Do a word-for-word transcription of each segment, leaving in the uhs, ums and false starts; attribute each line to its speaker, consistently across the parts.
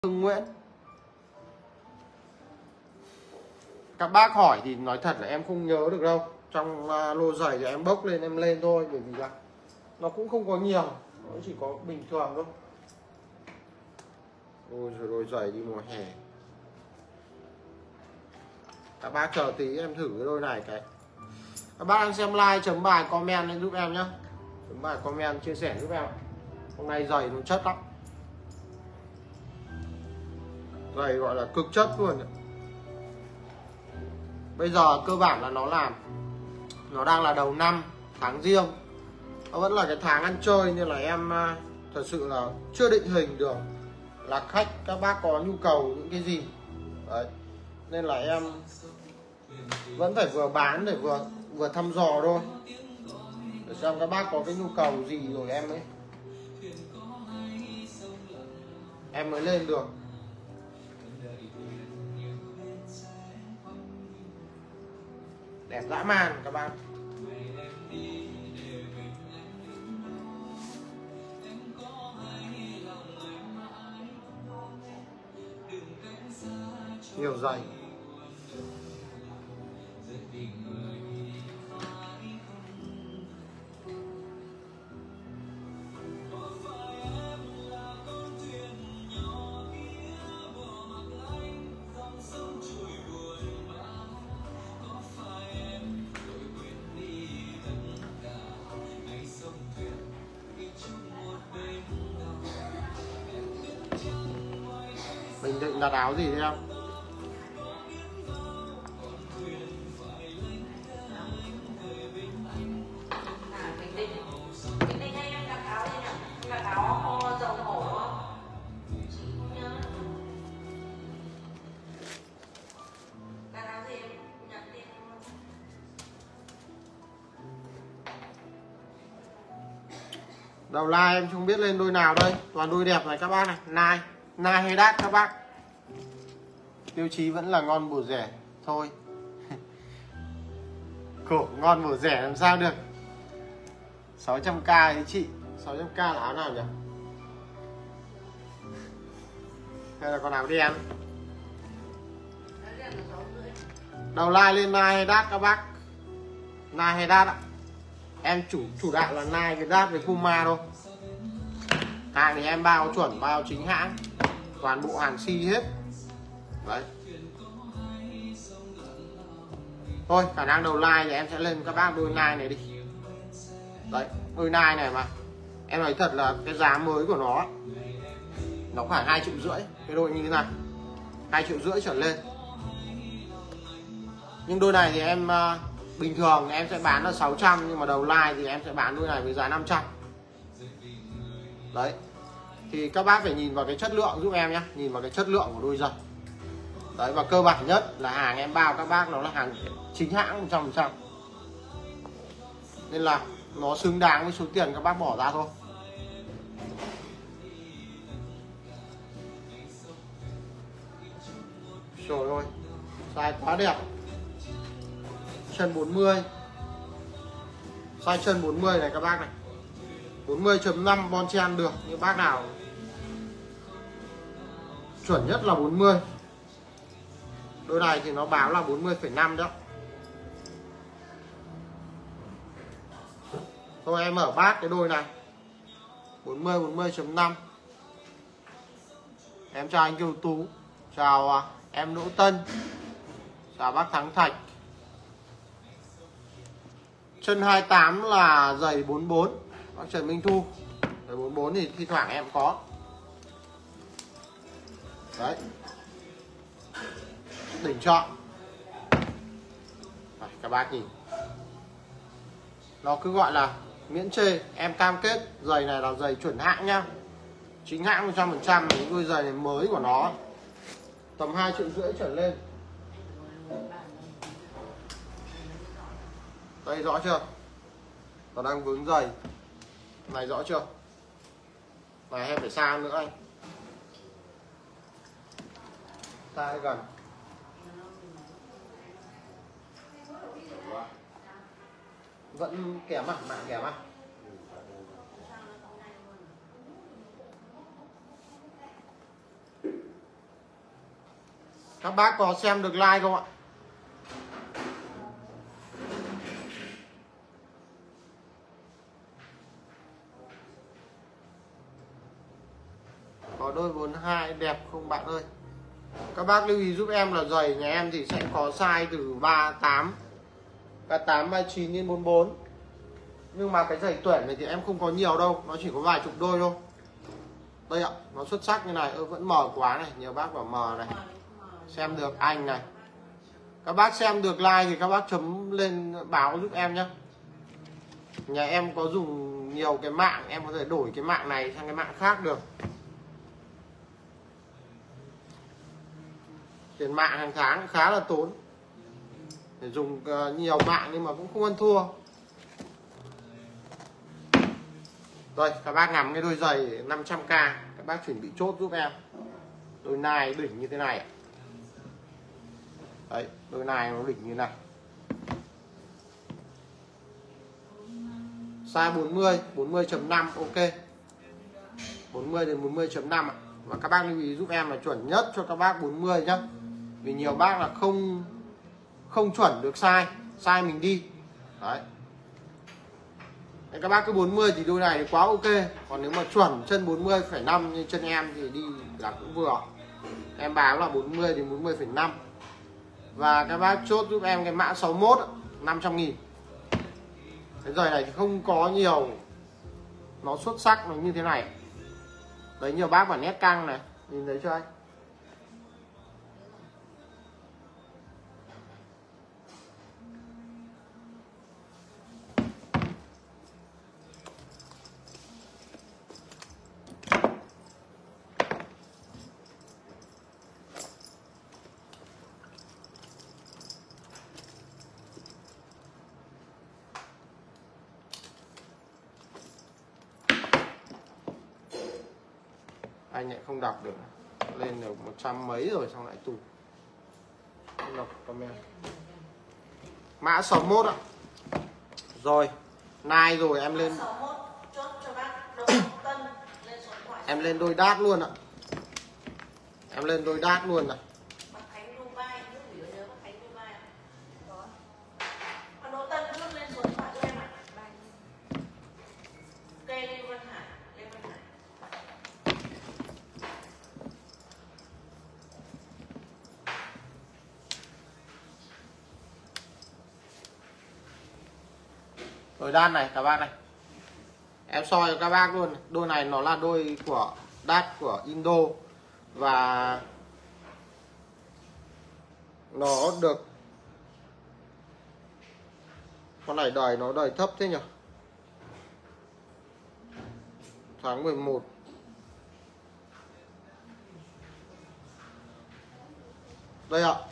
Speaker 1: Hưng Nguyễn. Các bác hỏi thì nói thật là em không nhớ được đâu. Trong uh, lô giày thì em bốc lên em lên thôi, bởi vì là nó cũng không có nhiều, nó chỉ có bình thường thôi. Ôi rồi đôi giày đi mùa hè. Các bác chờ tí em thử cái đôi này cái. Các bác đang xem like chấm bài comment lên giúp em nhé. Chấm bài comment chia sẻ giúp em. Hôm nay giày nó chất lắm. Giày gọi là cực chất luôn. Bây giờ cơ bản là nó làm nó đang là đầu năm, tháng riêng, nó vẫn là cái tháng ăn chơi, nên là em thật sự là chưa định hình được là khách các bác có nhu cầu những cái gì. Đấy, nên là em vẫn phải vừa bán để vừa vừa thăm dò thôi, để xem các bác có cái nhu cầu gì rồi em ấy em mới lên được. Đẹp dã man các bạn. Nhiều giày. Mình định đặt áo gì đấy em? Đầu like em không biết lên đôi nào đây, toàn đôi đẹp này các bác này. Nike, Nike hay đắt các bác. Tiêu chí vẫn là ngon bổ rẻ thôi. Cổ ngon bổ rẻ làm sao được. Sáu trăm k đấy chị. Sáu trăm k là áo nào nhỉ? Hay là con áo đen? Đầu like lên Nike hay đắt các bác. Nike hay đắt ạ? Em chủ chủ đạo là Nike với đắt với Puma thôi. Hàng thì em bao chuẩn, bao chính hãng, toàn bộ hàng xi hết. Đấy. Thôi khả năng đầu like thì em sẽ lên các bác đôi Nike này đi. Đấy, đôi Nike này mà em nói thật là cái giá mới của nó nó khoảng hai triệu rưỡi. Cái đôi như thế này hai triệu rưỡi trở lên. Nhưng đôi này thì em uh, bình thường em sẽ bán là sáu trăm, nhưng mà đầu like thì em sẽ bán đôi này với giá năm trăm. Đấy, thì các bác phải nhìn vào cái chất lượng giúp em nhé, nhìn vào cái chất lượng của đôi giày. Đấy, và cơ bản nhất là hàng em bao các bác nó là hàng chính hãng một trăm phần trăm, nên là nó xứng đáng với số tiền các bác bỏ ra thôi. Trời ơi, size quá đẹp. Chân bốn mươi, size chân bốn mươi này các bác này, bốn mươi chấm năm bon chen được. Như bác nào chuẩn nhất là bốn mươi. Đôi này thì nó báo là bốn mươi phẩy năm đó. Thôi em mở bát cái đôi này bốn mươi, bốn mươi chấm năm. Em chào anh Kiều Tú, chào em Đỗ Tân, chào bác Thắng Thạch. Chân hai mươi tám là giày bốn mươi bốn, bác Trần Minh Thu. Giày bốn mươi bốn thì thi thoảng em có. Đấy, đỉnh chọn. Đấy, các bác nhìn, nó cứ gọi là miễn chê. Em cam kết giày này là giày chuẩn hãng nhá, chính hãng một trăm phần trăm. Những đôi giày này mới của nó tầm hai triệu rưỡi trở lên. Đây rõ chưa? Nó đang vướng giày này, rõ chưa? Này em phải xa nữa anh, xa gần. Vẫn kém à? Mạng kém à? Các bác có xem được like không ạ? Có đôi bốn hai đẹp không bạn ơi? Các bác lưu ý giúp em là giày nhà em thì sẽ có size từ ba tám, ba tám, ba chín đến bốn bốn. Nhưng mà cái giày tuyển này thì em không có nhiều đâu, nó chỉ có vài chục đôi thôi. Đây ạ, nó xuất sắc như này, ơ vẫn mờ quá này, nhiều bác bảo mờ này. Xem được anh này. Các bác xem được like thì các bác chấm lên báo giúp em nhé. Nhà em có dùng nhiều cái mạng, em có thể đổi cái mạng này sang cái mạng khác được. Tiền mạng hàng tháng khá là tốn. Để dùng nhiều mạng nhưng mà cũng không ăn thua. Rồi các bác ngắm cái đôi giày năm trăm k, các bác chuẩn bị chốt giúp em. Đôi này đỉnh như thế này. Đấy, đôi này nó đỉnh như này. Size bốn mươi, bốn mươi chấm năm ok. bốn mươi đến bốn mươi chấm năm ạ. Và các bác lưu ý giúp em là chuẩn nhất cho các bác bốn mươi nhá. Vì nhiều bác là không không chuẩn được size, size mình đi. Đấy. Các bác cứ bốn mươi thì đôi này thì quá ok. Còn nếu mà chuẩn chân bốn mươi phẩy năm như chân em thì đi là cũng vừa. Em báo là bốn mươi đến bốn mươi phẩy năm. Và các bác chốt giúp em cái mã sáu mốt năm trăm nghìn. Cái giày này thì không có nhiều, nó xuất sắc nó như thế này. Đấy, nhiều bác bảo nét căng này, nhìn thấy chưa anh? Anh lại không đọc được, lên được một trăm mấy rồi xong lại tụt. Không đọc comment. Mã sáu mốt ạ. Rồi nai rồi em lên em lên đôi đát luôn ạ. Em lên đôi đát luôn này. Đôi đan này các bác này, em soi cho các bác luôn. Đôi này nó là đôi của đát của Indo và nó được, con này đời nó đời thấp thế nhỉ, tháng mười một. Đây ạ,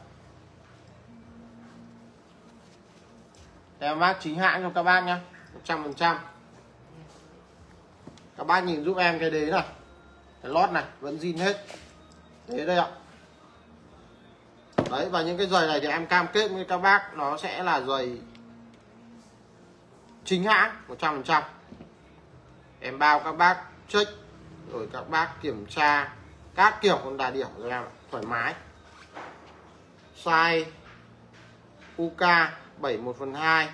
Speaker 1: em bác chính hãng cho các bác nhá, một trăm phần trăm. Các bác nhìn giúp em cái đế này, cái lót này vẫn zin hết. Thế đây ạ. Đấy, và những cái giày này thì em cam kết với các bác nó sẽ là giày chính hãng một trăm phần trăm. Em bao các bác check rồi các bác kiểm tra các kiểu con đà điểu rồi em thoải mái. Size u ca bảy một phần hai.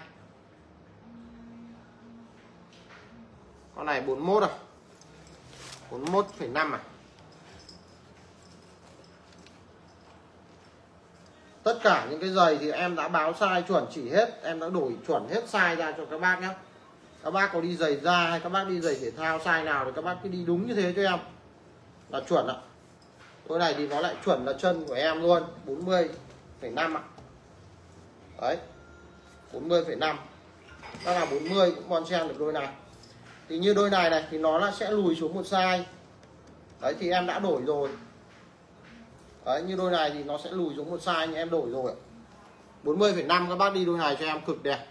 Speaker 1: Con này bốn mốt à? bốn mốt phẩy năm à? Tất cả những cái giày thì em đã báo size chuẩn chỉ hết, em đã đổi chuẩn hết size ra cho các bác nhé. Các bác có đi giày da hay các bác đi giày thể thao size nào thì các bác cứ đi đúng như thế cho em là chuẩn ạ. Đôi này thì nó lại chuẩn là chân của em luôn, bốn mươi phẩy năm ạ. Đấy, bốn mươi phẩy năm. Đó là bốn mươi cũng bon chen được đôi này. Thì như đôi này này thì nó là sẽ lùi xuống một size. Đấy thì em đã đổi rồi. Đấy, như đôi này thì nó sẽ lùi xuống một size như em đổi rồi. bốn mươi phẩy năm các bác đi đôi này cho em cực đẹp.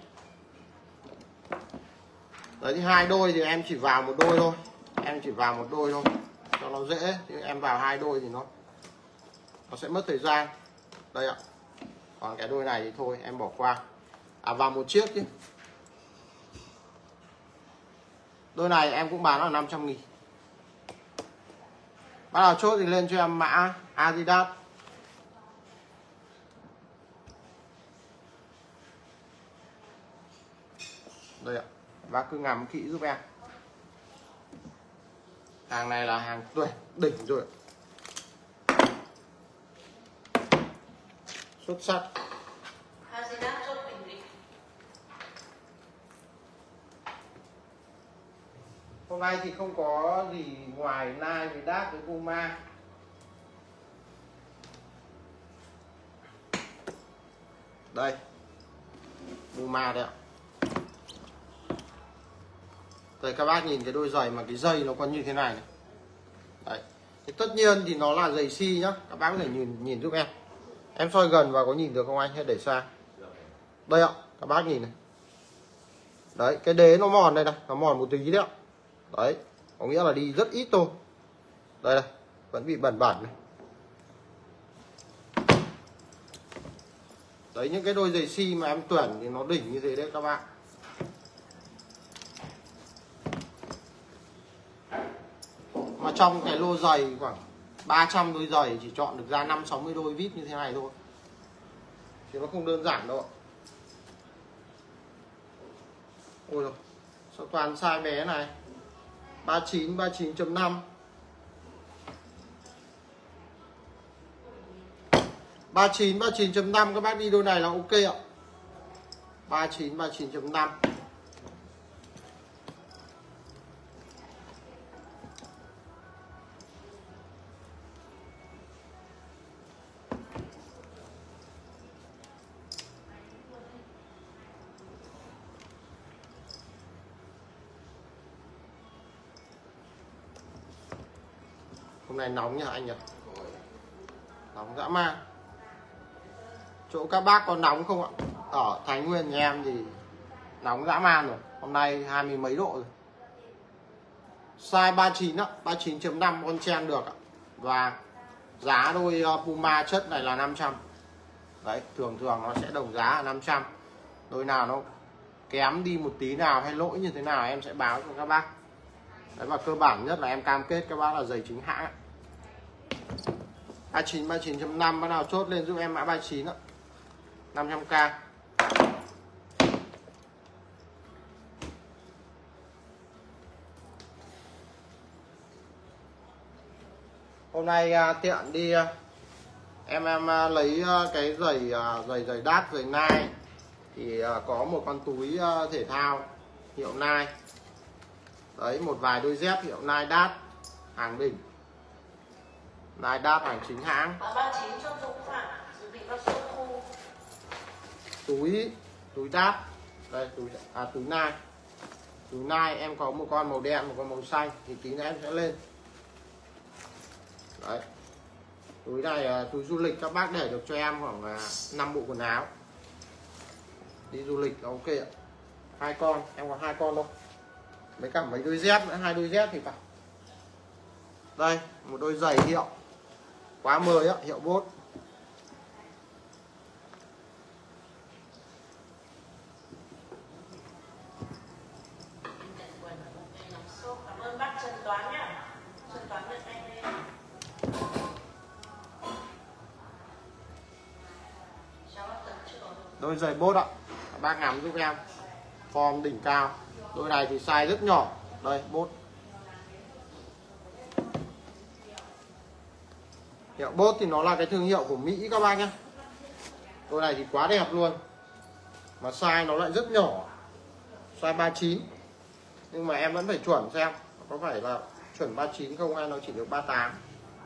Speaker 1: Đấy thì hai đôi thì em chỉ vào một đôi thôi. Em chỉ vào một đôi thôi cho nó dễ, chứ em vào hai đôi thì nó nó sẽ mất thời gian. Đây ạ. Còn cái đôi này thì thôi em bỏ qua. À, vào một chiếc chứ. Đôi này em cũng bán là năm trăm nghìn. Bắt đầu chốt thì lên cho em mã Adidas. Đây ạ, bác cứ ngắm kỹ giúp em. Hàng này là hàng tuyệt đỉnh rồi, xuất sắc. Hôm nay thì không có gì ngoài Nike với đát với Puma. Đây, Puma đây ạ. Đây các bác nhìn cái đôi giày mà cái dây nó còn như thế này này. Đấy. Thì tất nhiên thì nó là giày xi nhá. Các bác có thể nhìn nhìn giúp em. Em soi gần và có nhìn được không anh hay để xa? Đây ạ, các bác nhìn này. Đấy, cái đế nó mòn đây này, nó mòn một tí đấy ạ. Đấy, có nghĩa là đi rất ít thôi. Đây này, vẫn bị bẩn bẩn này. Đấy, những cái đôi giày xi mà em tuyển thì nó đỉnh như thế đấy các bạn. Mà trong cái lô giày khoảng ba trăm đôi giày chỉ chọn được ra năm sáu mươi đôi vip như thế này thôi. Thì nó không đơn giản đâu. Ôi rồi, sao toàn size bé này. ba mươi chín, ba mươi chín chấm năm. ba mươi chín, ba mươi chín chấm năm các bác đi đôi này là ok ạ. ba mươi chín, ba mươi chín chấm năm. Hôm nay nóng nhỉ anh nhỉ? Nóng dã man. Chỗ các bác có nóng không ạ? Ở Thái Nguyên nhà em thì nóng dã man rồi. Hôm nay hai mươi mấy độ rồi. Size ba mươi chín á, ba mươi chín chấm năm con chen được ạ. Và giá đôi Puma chất này là năm trăm. Đấy, thường thường nó sẽ đồng giá là năm trăm. Đôi nào nó kém đi một tí nào hay lỗi như thế nào em sẽ báo cho các bác. Đấy, và cơ bản nhất là em cam kết các bác là giày chính hãng. ba mươi chín, ba mươi chín chấm năm bắt nào chốt lên giúp em mã ba mươi chín ạ. năm trăm k. Hôm nay uh, tiện đi uh, em em uh, lấy uh, cái giày uh, giày giày đát giày Nike thì uh, có một con túi uh, thể thao hiệu Nike. Đấy, một vài đôi dép hiệu Nike đát hàng đỉnh. Nike đát hàng chính hãng. Túi túi đát. Đây túi à túi Nike. Túi Nike em có một con màu đen, một con màu xanh thì tí nữa em sẽ lên. Đấy. Túi này túi du lịch các bác để được cho em khoảng năm bộ quần áo. Đi du lịch là ok ạ. Hai con, em có hai con đâu. Mấy cả mấy đôi dép nữa, hai đôi dép thì phải. Đây, một đôi giày hiệu quá mới á, hiệu Bốt. Đôi giày Bốt ạ. Các bác ngắm giúp em. Form đỉnh cao. Đôi này thì size rất nhỏ. Đây, Bốt. Hiệu Bốt thì nó là cái thương hiệu của Mỹ các bác nhé. Đôi này thì quá đẹp luôn. Mà size nó lại rất nhỏ. Size ba mươi chín. Nhưng mà em vẫn phải chuẩn xem có phải là chuẩn ba mươi chín không hay nó chỉ được ba mươi tám.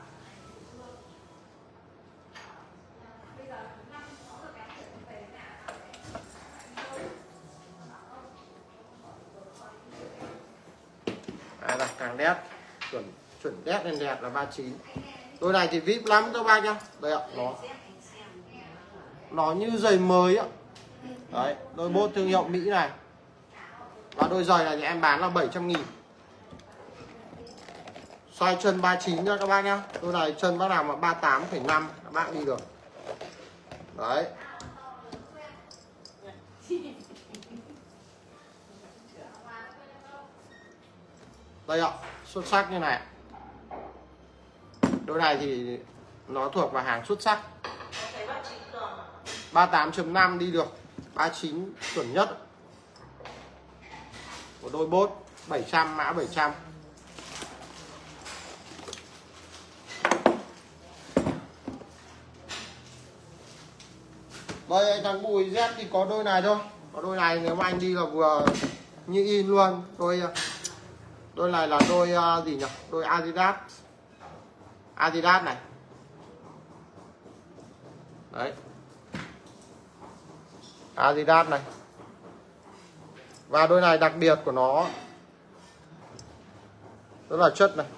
Speaker 1: Đây là càng đét, chuẩn chuẩn đét lên đẹp là ba mươi chín. Đôi này thì vip lắm các bác nhá. Đây ạ, nó nó như giày mới ạ. Đấy, đôi Bốt thương hiệu Mỹ này. Và đôi giày này thì em bán là bảy trăm nghìn. Size chân ba mươi chín nha các bác nhá. Đôi này chân bác nào mà ba mươi tám phẩy năm các bác đi được. Đấy. Đây ạ, xuất sắc như này. Đôi này thì nó thuộc vào hàng xuất sắc. ba mươi tám chấm năm đi được. ba mươi chín chuẩn nhất. Một đôi bốt bảy trăm, mã bảy trăm. Đây thằng Bùi Z thì có đôi này thôi. Có đôi này nếu mà anh đi là vừa như in luôn. Đôi đôi này là đôi uh, gì nhỉ? Đôi Adidas. Adidas này. Đấy. Adidas này. Và đôi này đặc biệt của nó rất là chất này.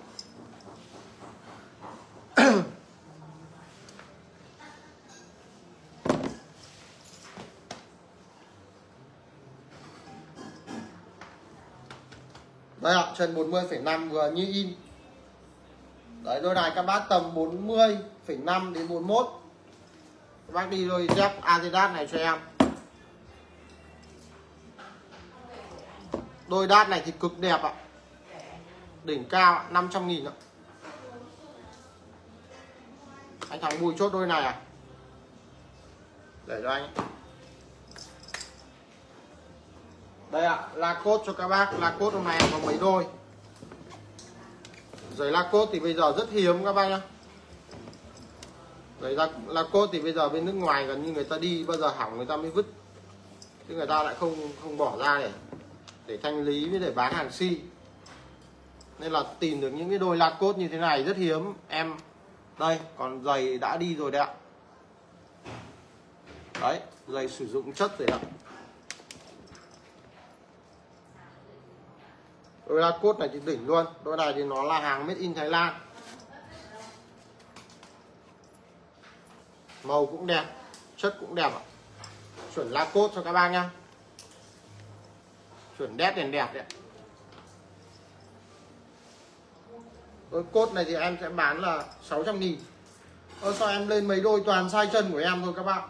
Speaker 1: Đây ạ, chân bốn mươi phẩy năm vừa như in. Đấy, đôi này các bác tầm bốn mươi phẩy năm đến bốn mươi mốt. Các bác đi đôi dép Adidas này cho em. Đôi đát này thì cực đẹp ạ. Đỉnh cao năm trăm nghìn ạ. Anh thằng Bùi chốt đôi này à? Để cho anh. Đây ạ, la cốt cho các bác. La cốt hôm nay có mấy đôi. Giày la cốt thì bây giờ rất hiếm các bác nhá. Giày la, la cốt thì bây giờ bên nước ngoài gần như người ta đi bao giờ hỏng người ta mới vứt, chứ người ta lại không không bỏ ra để để thanh lý với để bán hàng si. Nên là tìm được những cái đôi la cốt như thế này rất hiếm em. Đây, còn giày đã đi rồi đấy ạ. Đấy, giày sử dụng chất rồi ạ. Đôi la cốt này thì đỉnh luôn. Đôi này thì nó là hàng made in Thái Lan. Màu cũng đẹp, chất cũng đẹp ạ. Chuẩn la cốt cho các bác nhá. Chuẩn đét đèn đẹp đấy. Đôi cốt này thì em sẽ bán là sáu trăm nghìn. Ơ sao em lên mấy đôi toàn size chân của em thôi các bác.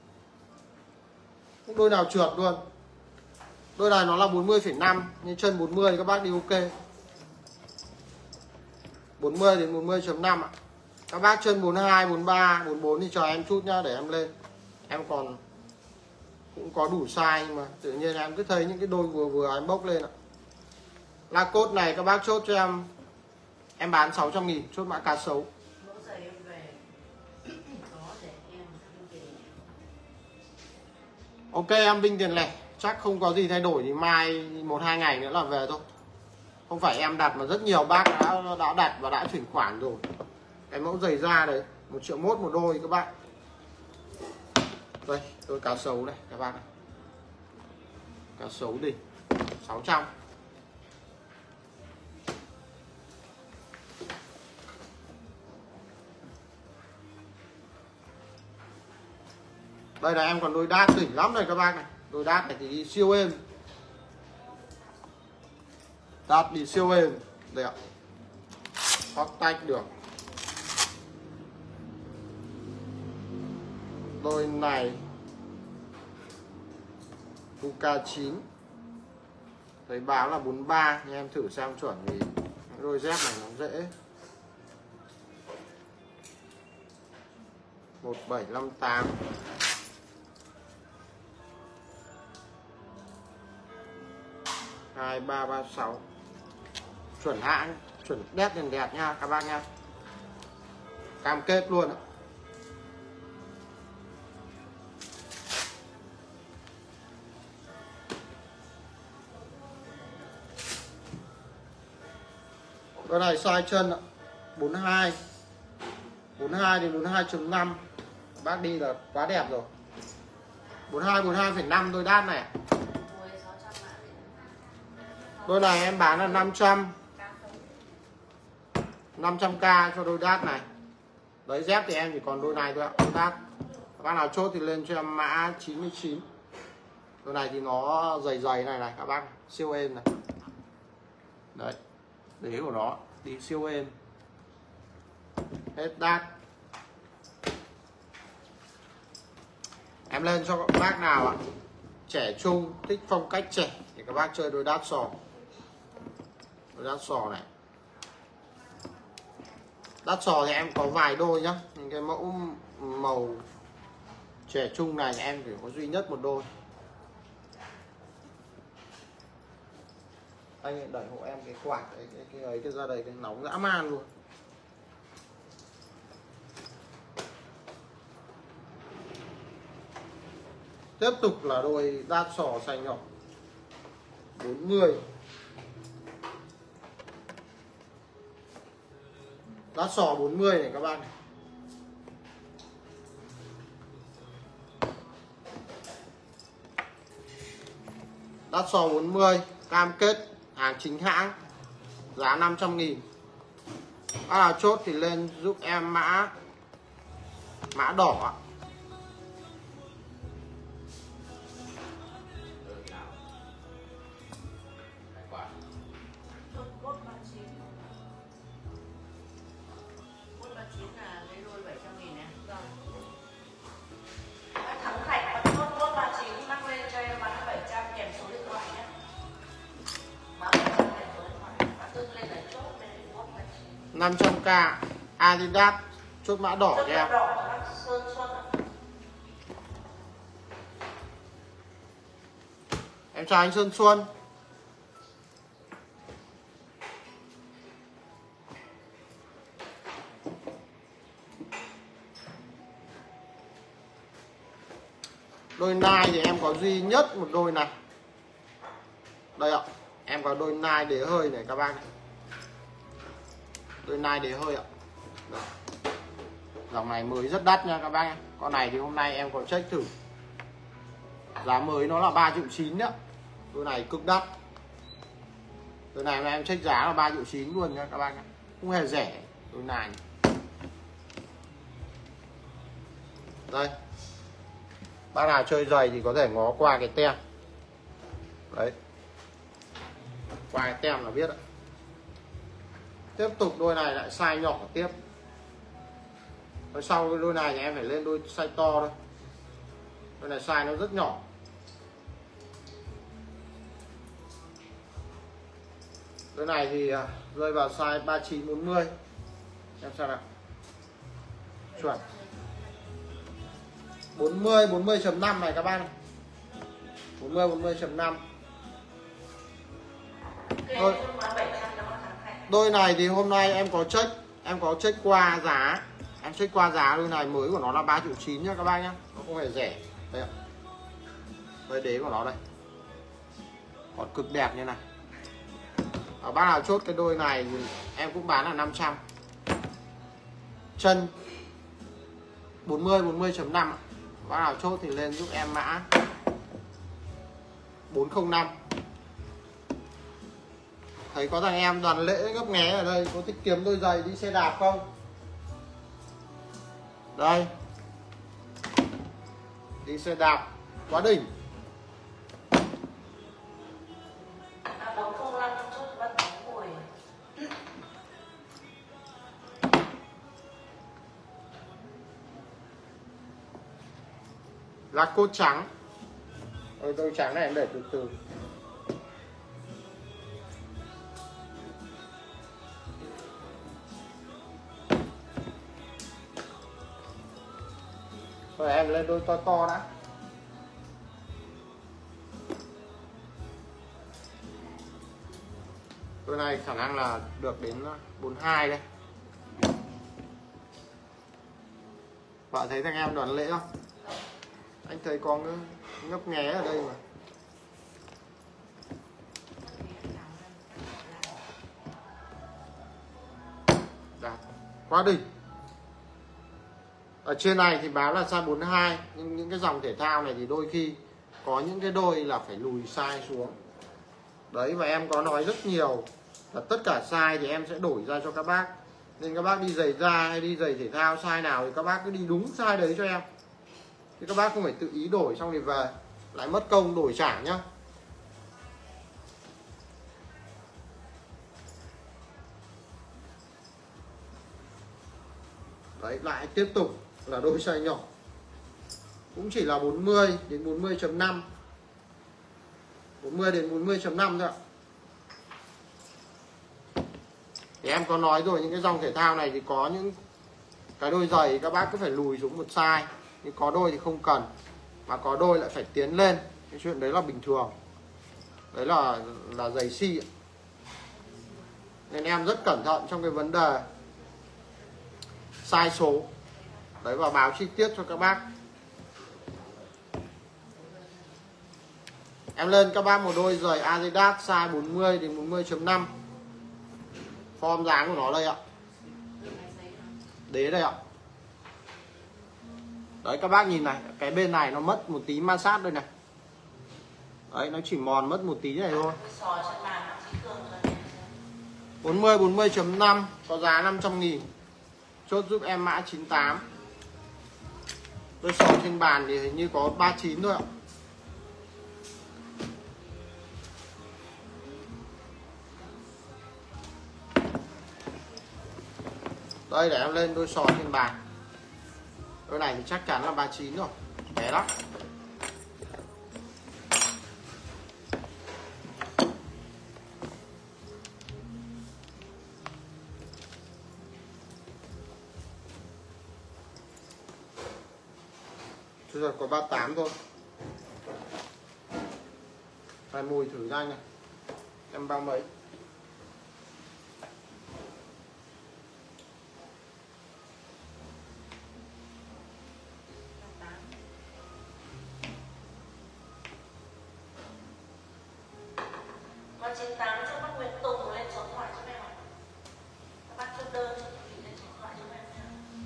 Speaker 1: Không đôi nào trượt luôn. Đôi này nó là bốn mươi phẩy năm, nhưng chân bốn mươi các bác đi ok. bốn mươi đến bốn mươi chấm năm ạ. Các bác chân bốn mươi hai, bốn mươi ba, bốn mươi bốn thì chờ em chút nhá để em lên. Em còn cũng có đủ size nhưng mà tự nhiên em cứ thấy những cái đôi vừa vừa em bốc lên ạ. La cốt này các bác chốt cho em. Em bán sáu trăm nghìn, chốt mã cá sấu. Ok em Vinh tiền lẻ. Chắc không có gì thay đổi thì mai một hai ngày nữa là về thôi. Không phải em đặt mà rất nhiều bác đã đã đặt và đã chuyển khoản rồi. Cái mẫu giày da đấy, một triệu mốt một đôi các bạn. Đây, đôi cá sấu này các bác này. Cá sấu đỉnh sáu trăm. Đây là em còn đôi đát đỉnh lắm này các bác này. Đôi đát này thì đi siêu êm. Đát đi siêu êm. Đây ạ. Hoặc tách được. Đôi này u ca chín. Thấy báo là bốn mươi ba. Nhưng em thử xem chuẩn thì đôi dép này nó dễ. Một bảy năm tám. Hai ba ba sáu. Chuẩn hãng, chuẩn đét đèn đẹp nha các bác nha. Cam kết luôn ạ. Cái này size chân ạ. bốn mươi hai. bốn mươi hai đến bốn mươi hai chấm năm. Bác đi là quá đẹp rồi. bốn mươi hai, bốn mươi hai phẩy năm đôi đát này. Đôi này em bán là năm trăm. năm trăm k cho đôi đát này. Đấy dép thì em chỉ còn đôi này thôi ạ. Đôi đát. Các bác nào chốt thì lên cho em mã chín mươi chín. Đôi này thì nó dày dày này này các bác. Siêu êm này. Đấy. Đế của nó đi siêu êm. Hết đát. Em lên cho các bác nào ạ trẻ trung, thích phong cách trẻ thì các bác chơi đôi đát sò. Đôi đát sò này. Đát sò thì em có vài đôi nhá. Những cái mẫu màu trẻ trung này thì em chỉ có duy nhất một đôi. Anh ấy đẩy hộ em cái quạt cái cái, cái ấy cái ra đây cái nóng dã man luôn. Tiếp tục là đôi đát sò xanh nhỏ bốn mươi. Đát sò bốn mươi này các bạn này. Đát sò bốn mươi cam kết hàng chính hãng, giá năm trăm nghìn. Bác nào chốt thì lên giúp em mã mã đỏ. năm trăm k Adidas, chốt mã đỏ cho em. Em chào anh Sơn Xuân. Đôi nai thì em có duy nhất một đôi này. Đây ạ, em có đôi nai đế hơi này các bác này. Đôi nai đế hơi ạ. Đấy. Dòng này mới rất đắt nha các bác. Con này thì hôm nay em có check thử, giá mới nó là ba triệu chín đấy. Đôi này cực đắt. Đôi này em check giá là ba triệu chín luôn nha các bác. Không hề rẻ đôi này. Đây, bác nào chơi giày thì có thể ngó qua cái tem. Đấy, qua cái tem là biết ạ. Tiếp tục đôi này lại size nhỏ tiếp. Rồi sau đôi này thì em phải lên đôi size to thôi. Đôi này size nó rất nhỏ. Đôi này thì rơi vào size ba mươi chín bốn mươi. Em xem nào. Chuẩn. bốn mươi bốn mươi chấm năm này các bạn. bốn mươi bốn mươi chấm năm. Đôi, đôi này thì hôm nay em có check, em có check qua giá. Em check qua giá đôi này mới của nó là ba triệu chín nhá các bác nhá. Nó không hề rẻ. Đây ạ. Đây đế của nó đây. Còn cực đẹp như này. Ở bác nào chốt cái đôi này thì em cũng bán là năm trăm. Chân bốn mươi bốn mươi chấm năm. Bác nào chốt thì lên giúp em mã bốn không năm. Thấy có thằng em Đoàn Lễ gấp nghé ở đây, có thích kiếm đôi giày đi xe đạp không? Đây, đi xe đạp quá đỉnh. Là cốt trắng. Ôi, đôi trắng này em để từ từ. Rồi em lên đôi to to đã. Đôi này khả năng là được đến bốn mươi hai đây. Bạn thấy thằng em Đoàn Lễ không? Anh thấy có ngấp nghé ở đây mà. Đạt. Quá đỉnh. Ở trên này thì báo là size bốn mươi hai, nhưng những cái dòng thể thao này thì đôi khi có những cái đôi là phải lùi size xuống. Đấy, và em có nói rất nhiều là tất cả size thì em sẽ đổi ra cho các bác. Nên các bác đi giày da hay đi giày thể thao size nào thì các bác cứ đi đúng size đấy cho em. Thì các bác không phải tự ý đổi xong thì về lại mất công đổi trả nhá. Đấy, lại tiếp tục là đôi size nhỏ. Cũng chỉ là bốn mươi đến bốn mươi chấm năm. bốn mươi đến bốn mươi chấm năm thôi ạ. Thì em có nói rồi, những cái dòng thể thao này thì có những cái đôi giày các bác cứ phải lùi xuống một size, nhưng có đôi thì không cần, mà có đôi lại phải tiến lên. Cái chuyện đấy là bình thường. Đấy là là giày xi. Nên em rất cẩn thận trong cái vấn đề sai số. Đấy, và báo chi tiết cho các bác. Em lên các bác một đôi giày Adidas size bốn mươi đến bốn mươi chấm năm. Form dáng của nó đây ạ. Đế đây ạ. Đấy các bác nhìn này, cái bên này nó mất một tí ma sát đây này. Đấy, nó chỉ mòn mất một tí này thôi. bốn mươi bốn mươi chấm năm có giá năm trăm nghìn. Chốt giúp em mã chín tám. Đôi sò trên bàn thì hình như có ba mươi chín thôi ạ. Đây, để em lên đôi sò trên bàn. Đôi này thì chắc chắn là ba mươi chín rồi. Bé lắm. Bây giờ có ba mươi tám thôi. Này mùi thử nhanh này. Em bao mấy?
Speaker 2: Và chín tám cho bác Nguyễn Tùng lên số điện thoại cho em ạ. Các bác chốt đơn cho chị lên số điện thoại cho em nha.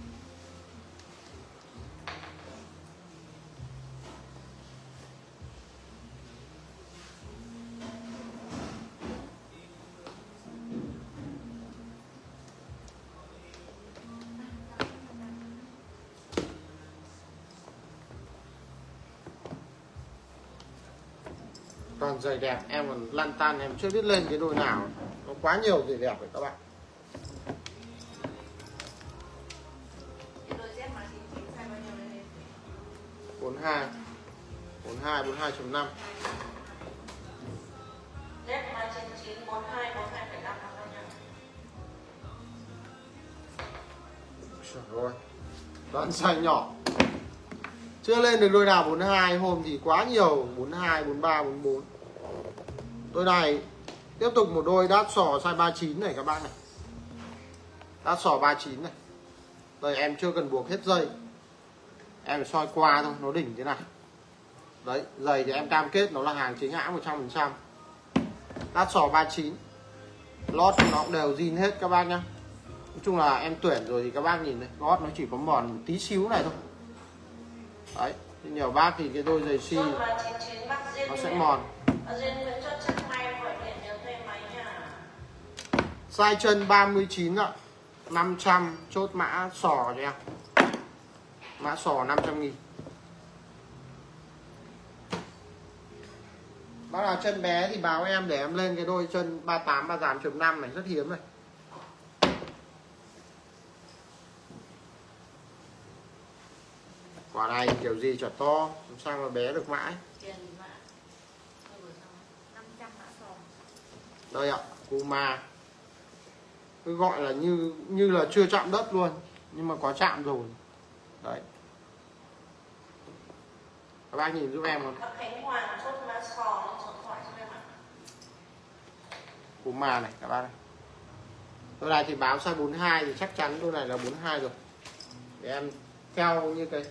Speaker 1: Toàn giày đẹp, em còn lăn tan em chưa biết lên cái đôi nào. Nó quá nhiều giày đẹp rồi các bạn.
Speaker 2: Cái đôi dép mà chín chín size bao nhiêu đây?
Speaker 1: bốn mươi hai. bốn mươi hai, bốn mươi hai chấm năm.
Speaker 2: Dép mà chín chín, bốn mươi hai, bốn mươi hai phẩy năm là bao nhiêu?
Speaker 1: Trời ơi. Toàn size nhỏ. Chưa lên được đôi nào bốn mươi hai, hôm thì quá nhiều bốn mươi hai, bốn mươi ba, bốn mươi bốn. Đôi này tiếp tục một đôi đát sò size ba mươi chín này các bác này. Đát sò ba mươi chín này. Đây em chưa cần buộc hết dây. Em phải soi qua thôi, nó đỉnh thế này. Đấy, giày thì em cam kết nó là hàng chính hãng một trăm phần trăm. Đát sò ba mươi chín. Lót nó cũng đều zin hết các bác nhá. Nói chung là em tuyển rồi thì các bác nhìn đây, lót nó chỉ có mòn một tí xíu này thôi. Đấy, nhiều bác thì cái đôi giày xi nó sẽ mòn. Size chân ba mươi chín ạ. năm trăm, chốt mã sò cho em. Mã sò năm trăm nghìn. Bác nào chân bé thì báo em để em lên cái đôi chân ba mươi tám, ba mươi tám chấm năm này, rất hiếm này. Quả này kiểu gì chả to, làm sao mà bé được mãi. Đây ạ, Puma. Cứ gọi là như như là chưa chạm đất luôn, nhưng mà có chạm rồi. Đấy. Các bác nhìn giúp em còn. Puma này các bác này. Đôi này thì báo size bốn mươi hai thì chắc chắn đôi này là bốn mươi hai rồi. Để em theo như cái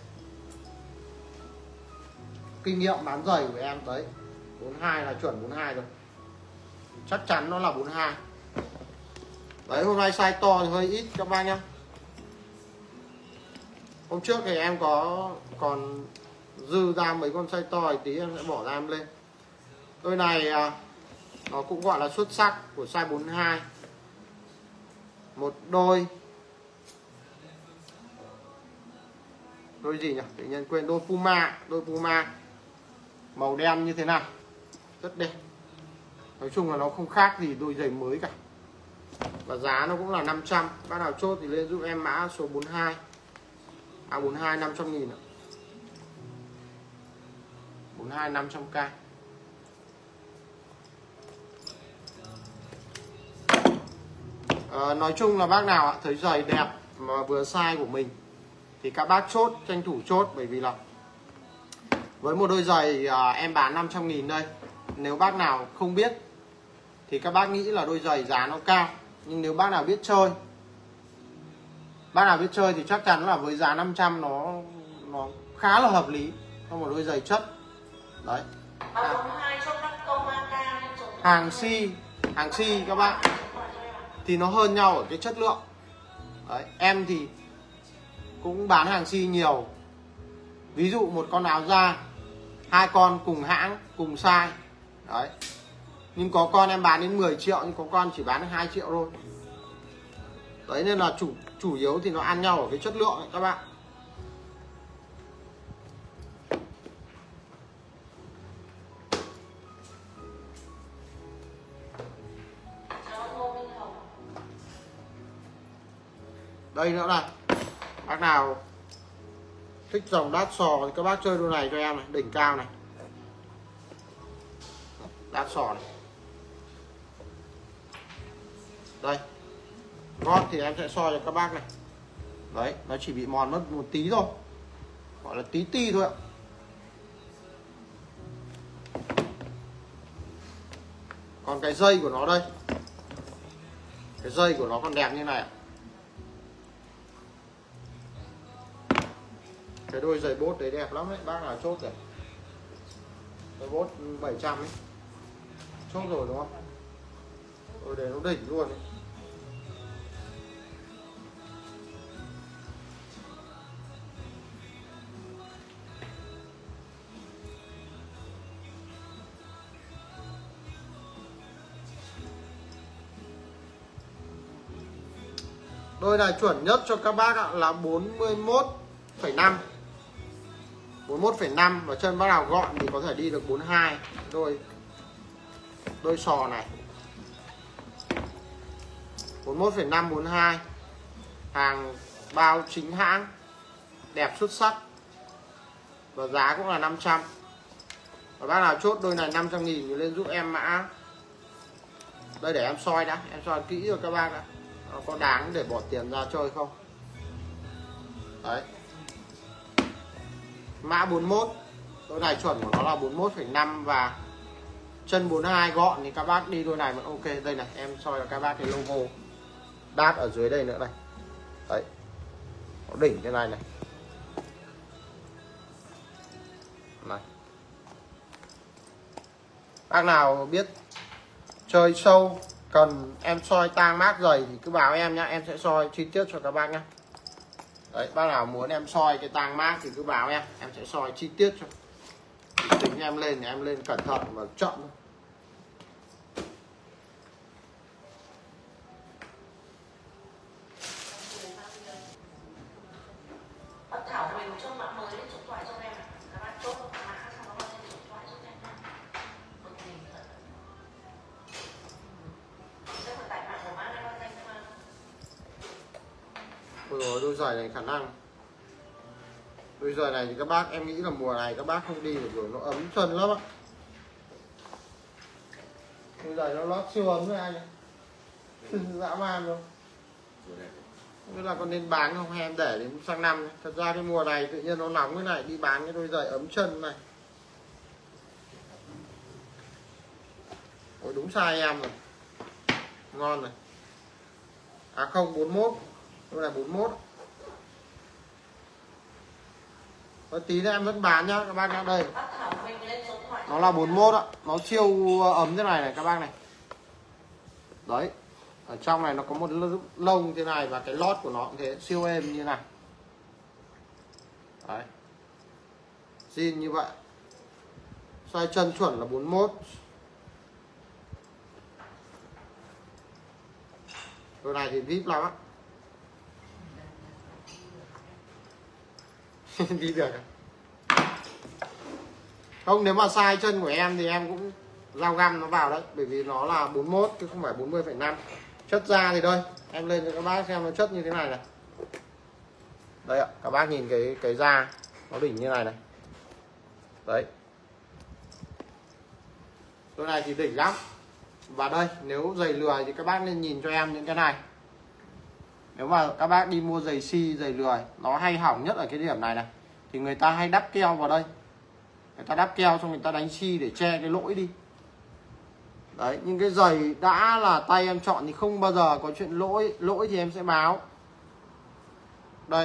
Speaker 1: kinh nghiệm bán giày của em đấy. bốn mươi hai là chuẩn bốn mươi hai rồi. Chắc chắn nó là bốn mươi hai. Đấy, hôm nay size to thì hơi ít các bác nhá. Hôm trước thì em có còn dư ra mấy con size to thì tí em sẽ bỏ ra em lên. Đôi này nó cũng gọi là xuất sắc của size bốn mươi hai. Một đôi Đôi gì nhỉ? Tự nhiên quên, đôi Puma, đôi Puma màu đen như thế này. Rất đẹp. Nói chung là nó không khác gì đôi giày mới cả. Và giá nó cũng là năm trăm. Bác nào chốt thì lên giúp em mã số bốn mươi hai. À bốn mươi hai năm trăm nghìn ạ. bốn mươi hai năm trăm k. À, nói chung là bác nào ạ thấy giày đẹp mà vừa size của mình thì các bác chốt, tranh thủ chốt. Bởi vì là với một đôi giày à, em bán năm trăm nghìn đây. Nếu bác nào không biết thì các bác nghĩ là đôi giày giá nó cao, Nhưng nếu bác nào biết chơi, bác nào biết chơi thì chắc chắn là với giá năm trăm nó nó khá là hợp lý cho một đôi giày chất. Đấy. Hàng si, hàng si các bạn thì nó hơn nhau ở cái chất lượng. Đấy, em thì cũng bán hàng si nhiều. Ví dụ một con áo da, hai con cùng hãng, cùng size. Đấy. Nhưng có con em bán đến mười triệu, nhưng có con chỉ bán được hai triệu thôi. Đấy, nên là chủ chủ yếu thì nó ăn nhau ở cái chất lượng ấy, các bạn. Đây nữa này, bác nào thích dòng đát sò thì các bác chơi đôi này cho em này, đỉnh cao này, đát sò này. Đây, gót thì em sẽ soi cho các bác này. Đấy, nó chỉ bị mòn mất một tí thôi, gọi là tí ti thôi ạ. Còn cái dây của nó đây, cái dây của nó còn đẹp như này ạ. Cái đôi giày bốt đấy đẹp lắm đấy, bác nào chốt rồi. Đôi bốt bảy trăm ấy. Chốt rồi đúng không? Đôi đấy nó đỉnh luôn ấy. Đôi này chuẩn nhất cho các bác ạ là bốn mươi mốt phẩy năm. bốn mươi mốt phẩy năm và chân bác nào gọn thì có thể đi được bốn mươi hai. Đôi đôi sò này. bốn mươi mốt phẩy năm bốn mươi hai. Hàng bao chính hãng, đẹp xuất sắc. Và giá cũng là năm trăm. Và bác nào chốt đôi này năm trăm nghìn thì lên giúp em mã. Đây để em soi đã, em soi kỹ cho các bác đã. Nó có đáng để bỏ tiền ra chơi không? Đấy. Mã bốn mươi mốt. Đôi này chuẩn của nó là bốn mươi mốt phẩy năm và chân bốn mươi hai gọn thì các bác đi đôi này vẫn ok. Đây này, em soi cho các bác cái logo đát ở dưới đây nữa này. Đấy. Nó đỉnh cái này này. Này. Bác nào biết chơi sâu cần em soi tang mác giày thì cứ báo em nhá, em sẽ soi chi tiết cho các bác nhá. Đấy, bác nào muốn em soi cái tang mác thì cứ báo em, em sẽ soi chi tiết cho. Tính em lên thì em lên cẩn thận và chậm.
Speaker 2: Bác Thảo mình cho mã mới lên số điện thoại cho em. Các bác chốt mã xong nó lên số điện thoại cho em. Bực mình thật. Chắc là tài khoản của mã này bao danh cho em.
Speaker 1: Ôi dồi, đôi giày này khả năng đôi giày này thì các bác, em nghĩ là mùa này các bác không đi được rồi, nó ấm chân lắm ạ. Đôi giày nó lót siêu ấm với anh ạ. Dã man luôn. Không biết là con nên bán không hay em để đến sang năm. Thật ra cái mùa này tự nhiên nó nóng cái này, đi bán cái đôi giày ấm chân này. Ôi đúng size em rồi. Ngon này. À không, bốn mươi mốt. Đôi này bốn mươi mốt. Có tí nữa em vẫn bán nhá các bác nhá. Đây. Nó là bốn mươi mốt ạ. Nó siêu ấm thế này này các bác này. Đấy. Ở trong này nó có một lông thế này và cái lót của nó cũng thế, siêu êm như này. Đấy. Zin như vậy. Size chân chuẩn là bốn mươi mốt. Đôi này thì vip lắm á. Đi được. Không, nếu mà size chân của em thì em cũng dao găm nó vào đấy, bởi vì nó là bốn mươi mốt chứ không phải bốn mươi phẩy năm. Chất da thì đây, em lên cho các bác xem nó chất như thế này này. Đây ạ, các bác nhìn cái cái da nó đỉnh như này này. Đấy. Đôi này thì đỉnh lắm. Và đây, nếu giày lười thì các bác nên nhìn cho em những cái này. Nếu mà các bác đi mua giày si, giày lười, nó hay hỏng nhất ở cái điểm này này, thì người ta hay đắp keo vào đây. Người ta đắp keo xong người ta đánh si để che cái lỗi đi. Đấy, nhưng cái giày đã là tay em chọn thì không bao giờ có chuyện lỗi. Lỗi thì em sẽ báo. Đây.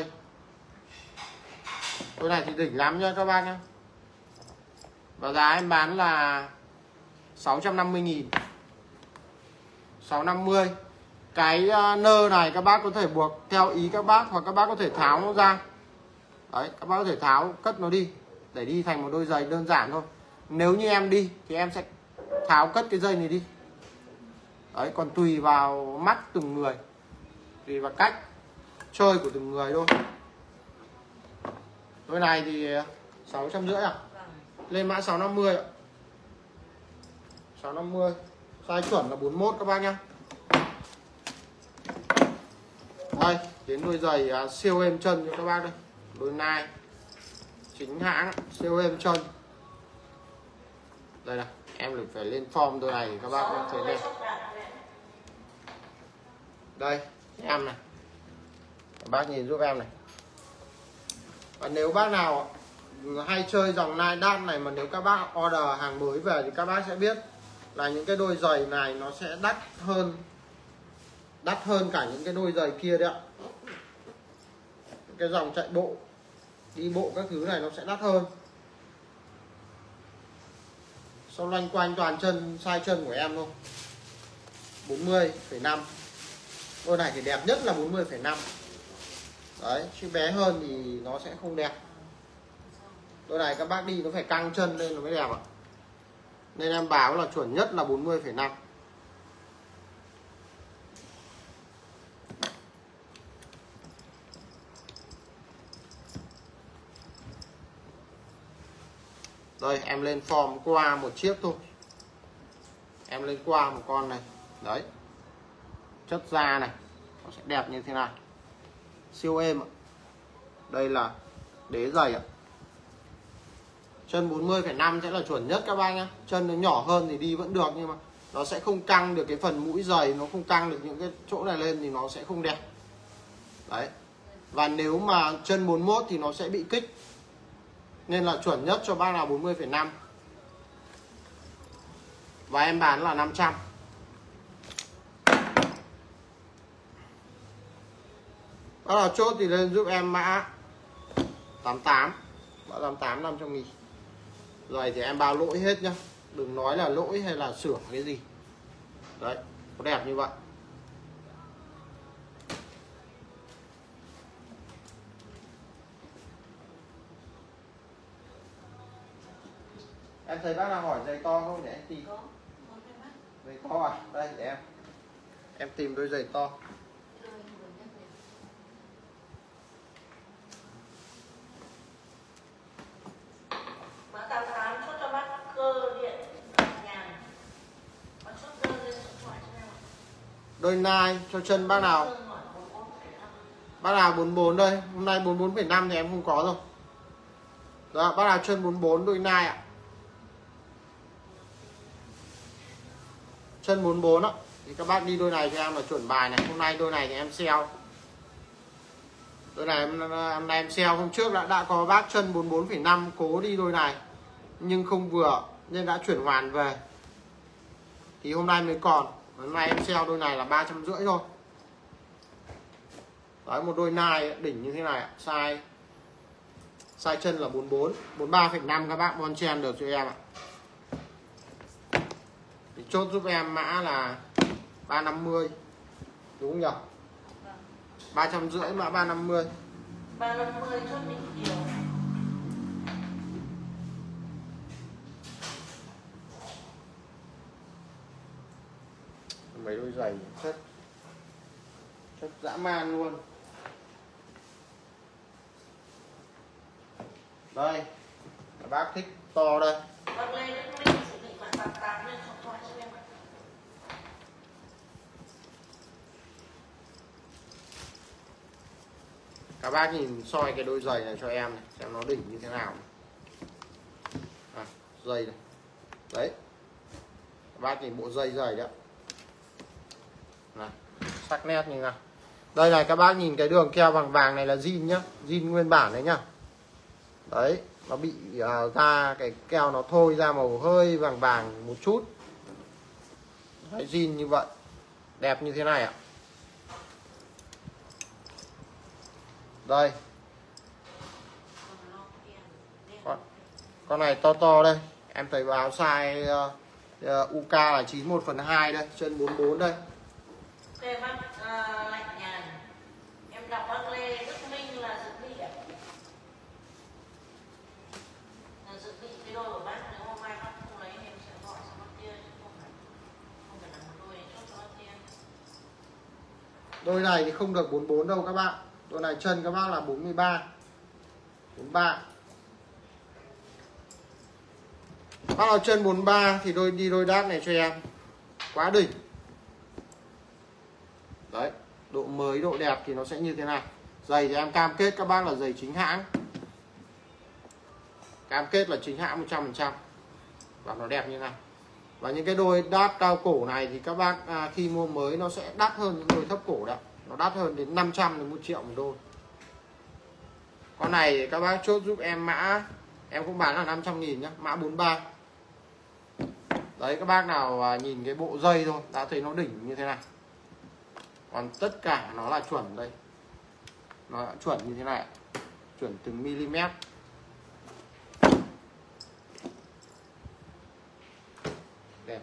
Speaker 1: Đôi này thì đỉnh lắm nha các bác nhá. Và giá em bán là sáu trăm năm mươi nghìn, sáu trăm năm mươi. Cái nơ này các bác có thể buộc theo ý các bác, hoặc các bác có thể tháo nó ra. Đấy, các bác có thể tháo, cất nó đi để đi thành một đôi giày đơn giản thôi. Nếu như em đi thì em sẽ tháo cất cái dây này đi. Đấy, còn tùy vào mắt từng người, tùy vào cách chơi của từng người thôi. Đôi này thì sáu trăm rưỡi à? Lên mã sáu trăm năm mươi ạ. sáu trăm năm mươi. Size chuẩn là bốn mươi mốt các bác nhá. Đây, đến đôi giày à, siêu êm chân cho các bác đây. Đôi Nike chính hãng, siêu êm chân. Đây này, em phải lên form đôi này các bác có thấy đây. Đây, em này. Các bác nhìn giúp em này. Và nếu bác nào hay chơi dòng Nike Dunk này mà nếu các bác order hàng mới về thì các bác sẽ biết là những cái đôi giày này nó sẽ đắt hơn, đắt hơn cả những cái đôi giày kia đấy ạ. Cái dòng chạy bộ, đi bộ các thứ này nó sẽ đắt hơn. Sau loanh quanh toàn chân, size chân của em thôi, bốn mươi phẩy năm. Đôi này thì đẹp nhất là bốn mươi phẩy năm. Đấy, chứ bé hơn thì nó sẽ không đẹp. Đôi này các bác đi nó phải căng chân lên nó mới đẹp ạ. Nên em báo là chuẩn nhất là bốn mươi phẩy năm. Đây, em lên form qua một chiếc thôi. Em lên qua một con này. Đấy. Chất da này, nó sẽ đẹp như thế này. Siêu êm ạ. Đây là đế giày ạ. Chân bốn mươi phẩy năm sẽ là chuẩn nhất các bác nhé. Chân nó nhỏ hơn thì đi vẫn được, nhưng mà nó sẽ không căng được cái phần mũi giày, nó không căng được những cái chỗ này lên thì nó sẽ không đẹp. Đấy. Và nếu mà chân bốn mươi mốt thì nó sẽ bị kích. Nên là chuẩn nhất cho bác nào bốn mươi phẩy năm. Và em bán là năm trăm. Bác nào chốt thì lên giúp em mã tám tám. Mã tám tám năm trăm nghìn. Rồi thì em bao lỗi hết nhá. Đừng nói là lỗi hay là sửa cái gì. Đấy, có đẹp như vậy. Em thấy bác nào hỏi giày to không để em tìm. Giày to à? Đây để em. Em tìm đôi giày to.
Speaker 2: Mã tám tám chốt cho bác cơ điện nhàn. Bác chốt đơn lên số thoại cho em.
Speaker 1: Đôi Nike cho chân bác nào. Bác nào bốn mươi bốn đây. Hôm nay bốn mươi bốn phẩy năm thì em không có rồi. Đó, bác nào chân bốn mươi bốn đôi Nike ạ. Chân bốn mươi bốn á thì các bác đi đôi này cho em là chuẩn bài này. Hôm nay đôi này thì em sale. Đôi này hôm nay em sale, hôm trước đã đã có bác chân bốn mươi bốn phẩy năm cố đi đôi này nhưng không vừa nên đã chuyển hoàn về. Thì hôm nay mới còn. Hôm nay em sale đôi này là ba trăm rưỡi thôi. Đấy, một đôi Nike đỉnh như thế này, size size chân là bốn mươi bốn, bốn mươi ba phẩy năm các bác bon chen được cho em ạ. Thì chốt giúp em mã là ba trăm năm mươi. Đúng không nhỉ? ba trăm rưỡi mã ba trăm năm mươi.
Speaker 2: ba trăm năm mươi chốt định điều.
Speaker 1: Mấy đôi giày chất chất dã man luôn. Đây, các bác thích to đây.
Speaker 2: Bác lên đến mình sẽ bị mã tám tám lên số thoại cho em ạ.
Speaker 1: Các bác nhìn soi cái đôi giày này cho em này, xem nó đỉnh như thế nào này. À, dây này. Đấy. Các bác nhìn bộ dây giày đấy. Này, sắc nét như nào. Đây này, các bác nhìn cái đường keo vàng vàng này là zin nhá, zin nguyên bản đấy nhá. Đấy, nó bị uh, ra cái keo nó thôi ra màu hơi vàng vàng một chút. Đấy, jean như vậy, đẹp như thế này ạ. Đây, con, con này to to đây, em thấy báo size uh, uh, u ca là chín mươi mốt phần hai đây, chân bốn mươi bốn đây.
Speaker 2: Ok bác uh, Lạnh Nhàn, em đọc bác Lê Đức Minh là dự bị ạ. Là dự bị cái đôi của bác, nếu hôm mai bác không lấy em sẽ gọi cho bác kia, chứ không phải không phải là một đôi chốt cho bác kia.
Speaker 1: Đôi này thì không được bốn mươi bốn đâu các bạn. Đôi này chân các bác là bốn mươi ba. bốn mươi ba. Bác nào chân bốn mươi ba thì đôi đi đôi đát này cho em. Quá đỉnh. Đấy, độ mới, độ đẹp thì nó sẽ như thế này. Giày thì em cam kết các bác là giày chính hãng. Cam kết là chính hãng một trăm phần trăm. Và nó đẹp như thế này. Và những cái đôi đát cao cổ này thì các bác à, khi mua mới nó sẽ đắt hơn những đôi thấp cổ đấy. Nó đắt hơn đến năm trăm đến một triệu một đôi. Con này thì các bác chốt giúp em mã, em cũng bán là năm trăm nghìn nhá, mã bốn mươi ba. Đấy, các bác nào à, nhìn cái bộ dây thôi đã thấy nó đỉnh như thế này. Còn tất cả nó là chuẩn đây. Nó đã chuẩn như thế này. Chuẩn từng mm. Đẹp.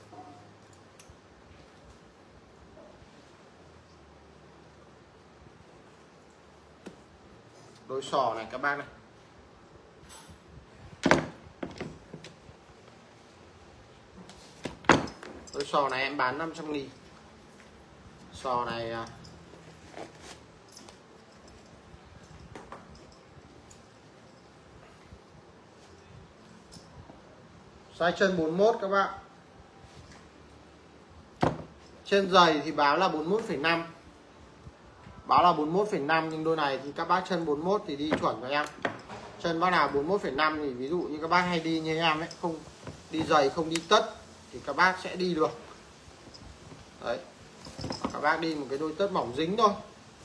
Speaker 1: Đôi sò này các bác này. Đôi sò này em bán năm trăm nghìn. Sò này à, size chân bốn mươi mốt các bạn. Trên giày thì báo là bốn mươi mốt phẩy năm. Báo là bốn mươi mốt phẩy năm, nhưng đôi này thì các bác chân bốn mươi mốt thì đi chuẩn cho em. Chân bác nào bốn mươi mốt phẩy năm thì ví dụ như các bác hay đi như em ấy, không đi giày không đi tất thì các bác sẽ đi được. Đấy. Các bác đi một cái đôi tất mỏng dính thôi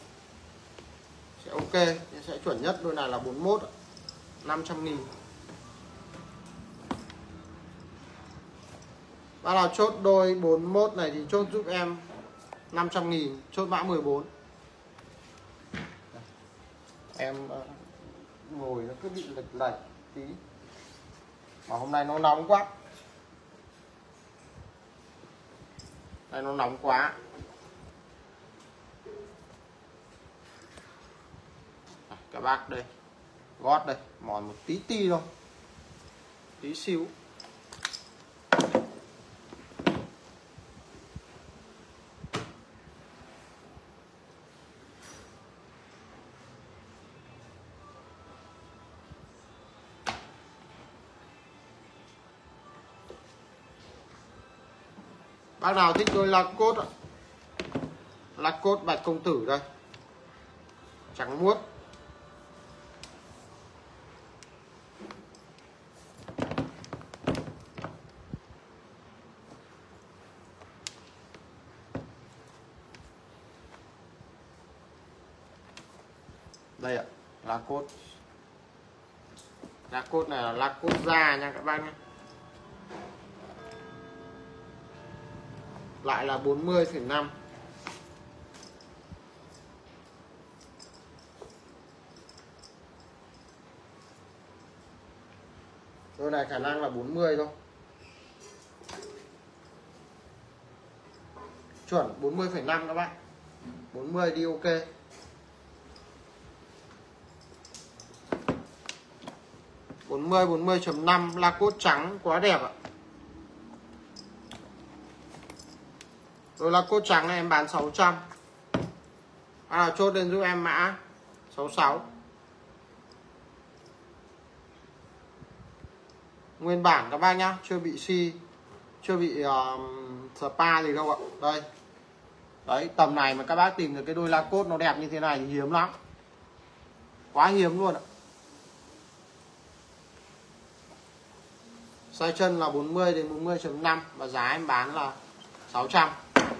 Speaker 1: sẽ ok, sẽ chuẩn nhất. Đôi này là bốn mươi mốt, năm trăm nghìn. Bác nào chốt đôi bốn mươi mốt này thì chốt giúp em năm trăm nghìn, chốt mã mười bốn. Em ngồi nó cứ bị lệch lệch tí. Mà hôm nay nó nóng quá. Đây nó nóng quá. À, các bác đây. Gót đây, mòn một tí ti thôi. Tí xíu. Bác nào thích đôi Lacoste ạ. Lacoste Bạch Công Tử đây. Trắng muốt. Đây ạ, Lacoste. Lacoste này là Lacoste da nha các bác nhé. Lại là bốn mươi phẩy năm. Đôi này khả năng là bốn mươi thôi. Chuẩn bốn mươi phẩy năm các bạn. bốn mươi đi ok. bốn mươi, bốn mươi chấm năm Lacoste trắng quá đẹp ạ. Đôi Lacoste trắng này em bán sáu trăm. À, nào chốt lên giúp em mã sáu sáu. Nguyên bản các bác nhá, chưa bị xi, chưa bị uh, spa gì đâu ạ. Đây. Đấy, tầm này mà các bác tìm được cái đôi Lacoste nó đẹp như thế này thì hiếm lắm. Quá hiếm luôn ạ. Size chân là bốn mươi đến bốn mươi chấm năm và giá em bán là sáu trăm.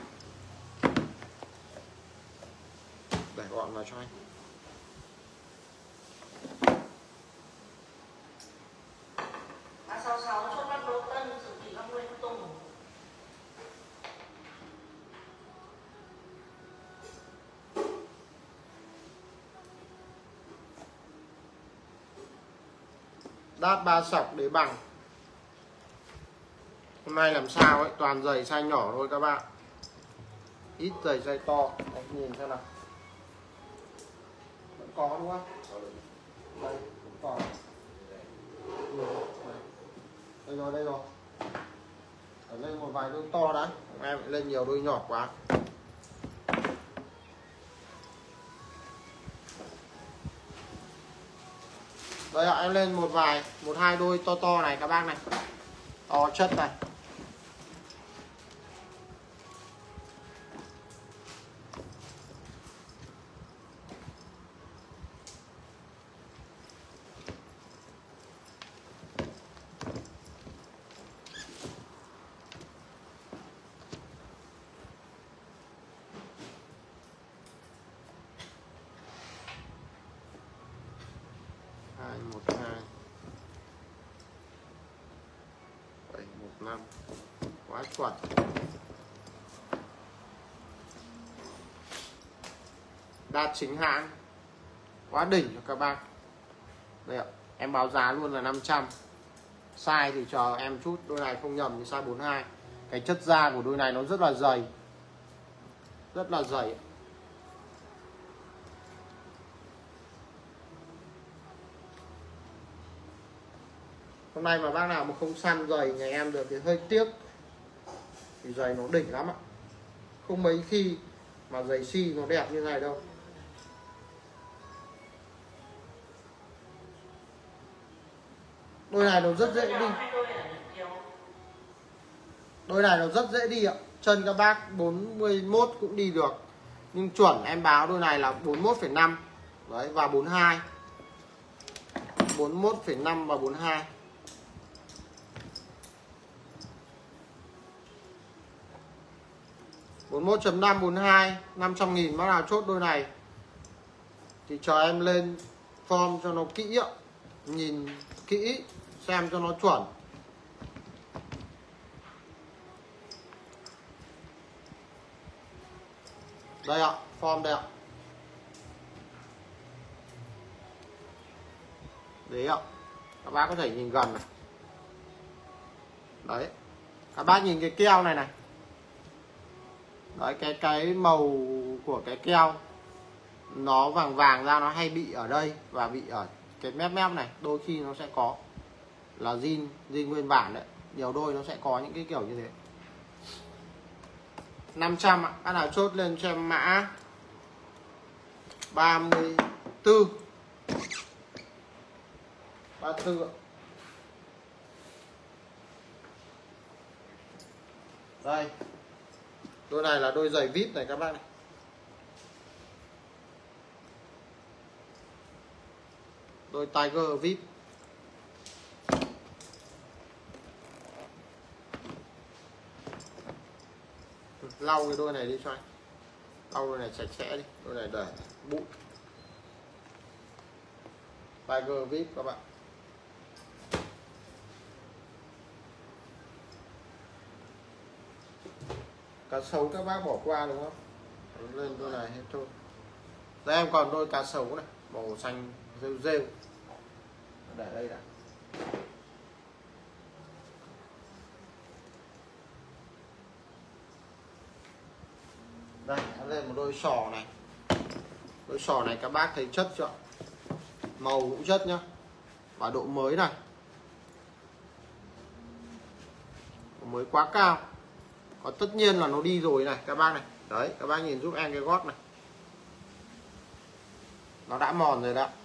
Speaker 1: Để gọn vào cho anh.
Speaker 2: Mã sáu sáu chốt bác Đỗ Tân, dự bị bác Nguyễn Tùng.
Speaker 1: Đát ba sọc đế bằng. Hôm nay làm sao ấy, toàn giày size nhỏ thôi các bạn. Ít giày size to. Anh nhìn xem nào. Vẫn có đúng không? Đây, vẫn còn. Đây rồi, đây rồi. Ở lên một vài đôi to đã. Em lên nhiều đôi nhỏ quá. Đây ạ, em lên một vài, một hai đôi to to này các bác này. To chất này. hai một hai bảy một năm, quá chuẩn. Đa chính hãng, quá đỉnh cho các bác. Đây ạ, em báo giá luôn là năm trăm. Size thì chờ em chút, đôi này không nhầm thì size bốn mươi hai. Cái chất da của đôi này nó rất là dày, rất là dày. Hôm nay mà bác nào mà không săn giày nhà em được thì hơi tiếc. Thì giày nó đỉnh lắm ạ. Không mấy khi mà giày xi nó đẹp như này đâu. Đôi này nó rất dễ đi. Đôi này nó rất dễ đi ạ. Chân các bác bốn mươi mốt cũng đi được. Nhưng chuẩn em báo đôi này là bốn mươi mốt phẩy năm. Đấy, và bốn mươi hai. bốn mươi mốt phẩy năm và bốn mươi hai. bốn mươi mốt chấm năm, bốn mươi hai, năm trăm nghìn bác nào chốt đôi này thì chờ em lên form cho nó kỹ ạ. Nhìn kỹ xem cho nó chuẩn. Đây ạ, form đây ạ. Đấy ạ. Các bác có thể nhìn gần này. Đấy. Các bác nhìn cái keo này này. Đấy, cái cái màu của cái keo nó vàng vàng ra, nó hay bị ở đây và bị ở cái mép mép này. Đôi khi nó sẽ có là zin, zin nguyên bản đấy. Nhiều đôi nó sẽ có những cái kiểu như thế. Năm trăm ạ. Các nào chốt lên cho em mã ba mươi tư. ba mươi tư ạ. Đây. Đôi này là đôi giày vê i pê này các bác này. Đôi Tiger vê i pê. Lau cái đôi này đi cho anh. Lau đôi này sạch sẽ đi. Đôi này để bụi. Tiger vê i pê các bạn. Cá sấu các bác bỏ qua đúng không? Lên đôi này hết thôi. Đây em còn đôi cá sấu này, màu xanh rêu rêu. Để đây đã. Đây, em lên một đôi sò này. Đôi sò này các bác thấy chất chưa? Màu cũng chất nhá. Và độ mới này. Độ mới quá cao. Còn tất nhiên là nó đi rồi này các bác này. Đấy, các bác nhìn giúp em cái gót này. Nó đã mòn rồi đó.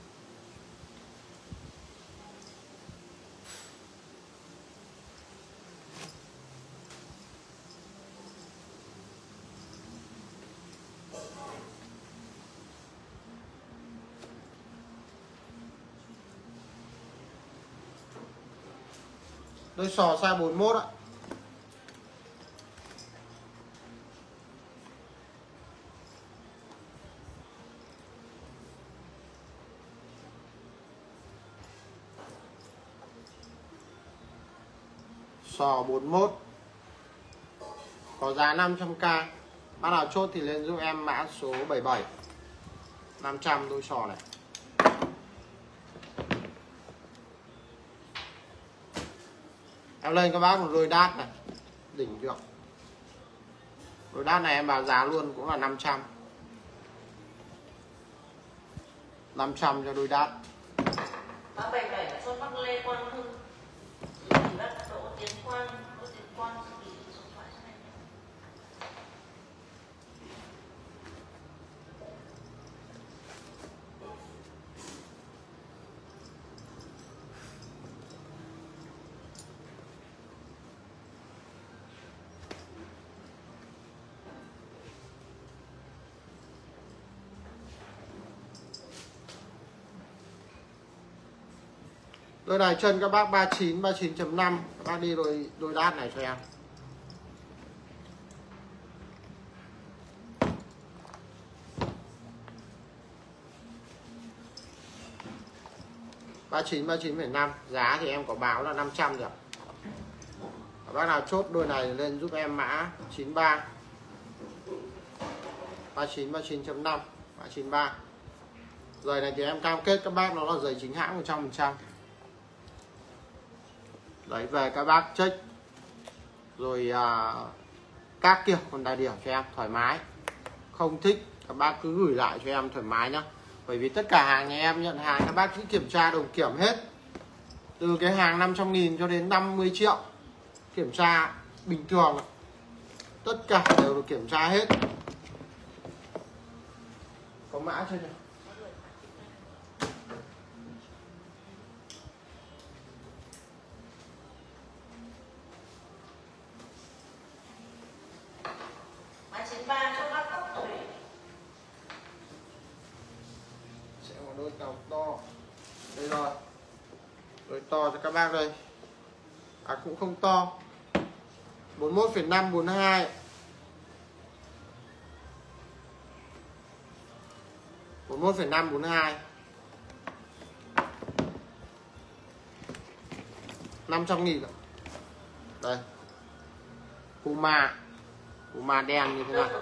Speaker 1: Đôi sò size bốn mươi mốt ạ. Sò bốn mươi mốt. Có giá năm trăm k. Bác nào chốt thì lên giúp em mã số bảy mươi bảy. năm trăm đôi sò này. Em lên các bác một đôi đát này, đỉnh chưa? Đôi đát này em báo giá luôn cũng là năm trăm. năm trăm cho đôi đát.
Speaker 2: ba bảy bảy cho bác Lê Quang Hưng. Thì bác Đỗ Tiến Quang, Đỗ Tiến Quang thì số điện thoại cho em.
Speaker 1: Đôi này chân các bác ba mươi chín, ba mươi chín chấm năm. Các bác đi đôi, đôi đát này cho em. ba mươi chín, ba mươi chín phẩy năm. Giá thì em có báo là năm trăm rồi. Các bác nào chốt đôi này lên giúp em mã chín ba. ba mươi chín, ba mươi chín chấm năm, mã chín ba. Giày này thì em cam kết các bác nó là giày chính hãng một trăm phần trăm. Đấy, về các bác check rồi à, các kiểu con đà điểu cho em thoải mái. Không thích các bác cứ gửi lại cho em thoải mái nhá. Bởi vì tất cả hàng nhà em nhận hàng các bác cứ kiểm tra đồng kiểm hết. Từ cái hàng năm trăm nghìn cho đến năm mươi triệu. Kiểm tra bình thường. Tất cả đều được kiểm tra hết. Có mã chưa nhỉ?
Speaker 2: Mã chín ba cho bác Cốc Thủy.
Speaker 1: Sẽ có đôi cọc to. Đây rồi. Đôi to cho các bác đây. À cũng không to. bốn mươi mốt phẩy năm, bốn mươi hai. bốn mươi mốt phẩy năm, bốn mươi hai. năm trăm nghìn. Đây. Puma. Puma đen như thế này.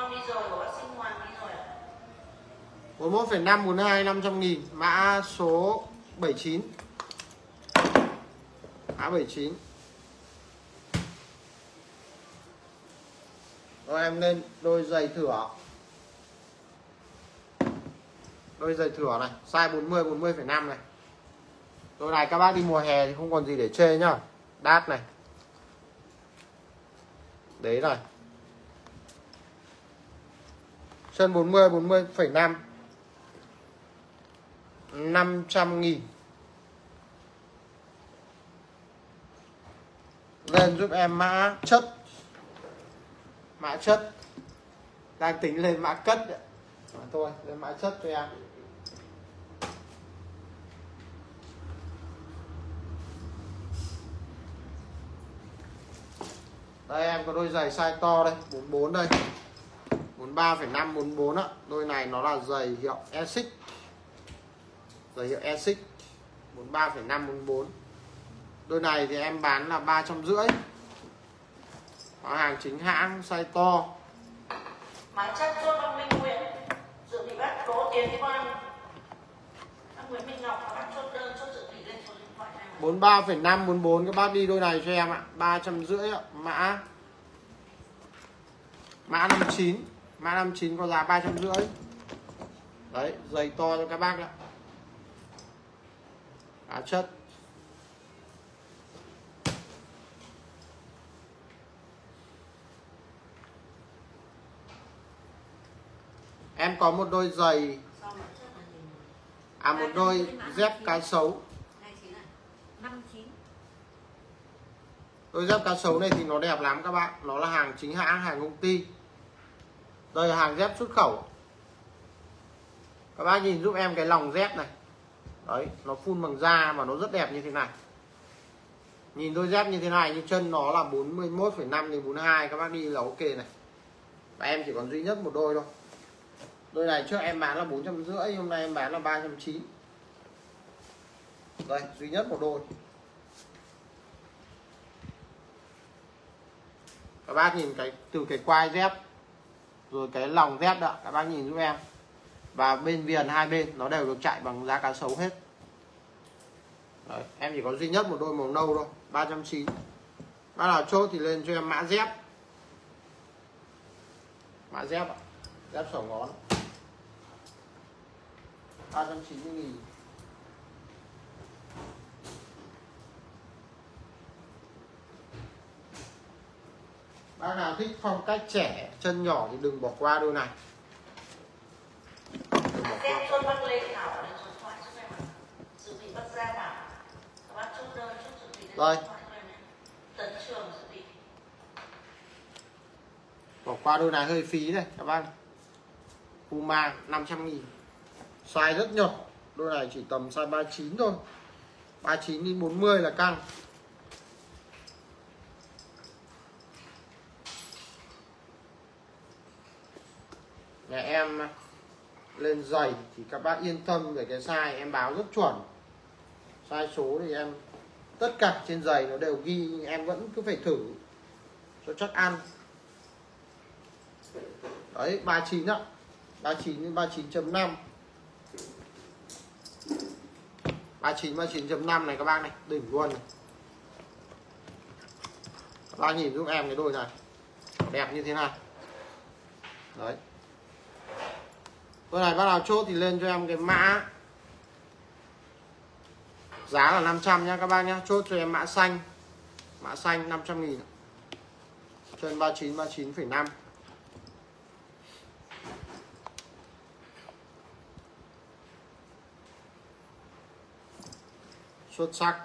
Speaker 1: bốn mươi mốt phẩy năm, bốn mươi hai, năm trăm nghìn. Mã số bảy mươi chín. Mã bảy mươi chín. Rồi em lên đôi giày thửa. Đôi giày thửa này, size bốn mươi, bốn mươi phẩy năm này. Đôi này các bác đi mùa hè thì không còn gì để chê nhá. Đát này. Đấy rồi. Chân bốn mươi, bốn mươi phẩy năm. năm trăm nghìn. Lên giúp em mã chất. Mã chất. Đang tính lên mã cất đấy. À, thôi, lên mã chất cho em. Đây em có đôi giày size to đây, bốn mươi bốn đây. bốn mươi ba phẩy năm, bốn mươi bốn á. Đôi này nó là giày hiệu Essex. Giày hiệu Essex. bốn mươi ba phẩy năm, bốn mươi bốn. Đôi này thì em bán là ba trăm rưỡi. Có hàng chính hãng size to.
Speaker 2: Mã chất chốt bác Minh Nguyễn. Dự bị bác Đỗ Tiến Quang. Bác Nguyễn Minh Ngọc và bác chốt đơn chốt dự bị lên số điện thoại này.
Speaker 1: bốn mươi ba phẩy năm, bốn mươi bốn. Các bác đi đôi này cho em ạ. ba trăm rưỡi ạ. Mã Mã năm mươi chín. Mã năm mươi chín có giá ba trăm rưỡi. Đấy, giày to cho các bác ạ. Á chất. Em có một đôi giày. À một đôi dép cá sấu. Đôi dép cá sấu này thì nó đẹp lắm các bạn. Nó là hàng chính hãng, hàng công ty. Đây là hàng dép xuất khẩu. Các bác nhìn giúp em cái lòng dép này. Đấy, nó phun bằng da mà nó rất đẹp như thế này. Nhìn đôi dép như thế này, nhưng chân nó là bốn mươi mốt phẩy năm đến bốn mươi hai. Các bác đi là ok này. Và em chỉ còn duy nhất một đôi thôi. Đôi này trước em bán là bốn trăm rưỡi, hôm nay em bán là ba trăm chín mươi. Đây, duy nhất một đôi. Các bác nhìn cái từ cái quai dép rồi cái lòng dép đó, các bác nhìn giúp em. Và bên viền hai bên nó đều được chạy bằng da cá sấu hết. Đấy, em chỉ có duy nhất một đôi màu nâu thôi, ba trăm chín mươi. Bác nào chốt thì lên cho em mã dép. Mã dép ạ. Dép sổ ngón ba trăm chín mươi nghìn. Bác nào thích phong cách trẻ, chân nhỏ thì đừng bỏ qua đôi này. Đừng bỏ
Speaker 2: Dép
Speaker 1: qua.
Speaker 2: Xuân Bắc Lê Thảo là số điện thoại cho em ạ. Dự bị Bắc Gia Bảo. Các bác chốt đơn chốt dự bị
Speaker 1: Rồi.
Speaker 2: Tấn Trường dự bị.
Speaker 1: Bỏ qua đôi này hơi phí này các bác. Puma năm trăm nghìn. Size rất nhỏ. Đôi này chỉ tầm size ba mươi chín thôi. ba mươi chín đến bốn mươi là căng. Nhà em lên giày thì các bác yên tâm về cái size em báo rất chuẩn. Size số thì em tất cả trên giày nó đều ghi, nhưng em vẫn cứ phải thử cho chắc ăn. Đấy, ba mươi chín ạ. ba mươi chín đến ba mươi chín chấm năm. ba mươi chín, ba mươi chín chấm năm này các bác này, đỉnh luôn này. Các bác nhìn giúp em cái đôi này đẹp như thế này. Đấy. Đôi này bác nào chốt thì lên cho em cái mã giá là năm trăm nhá các bác nhá. Chốt cho em mã xanh. Mã xanh năm trăm nghìn. Chân ba mươi chín, ba mươi chín phẩy năm. Xuất sắc.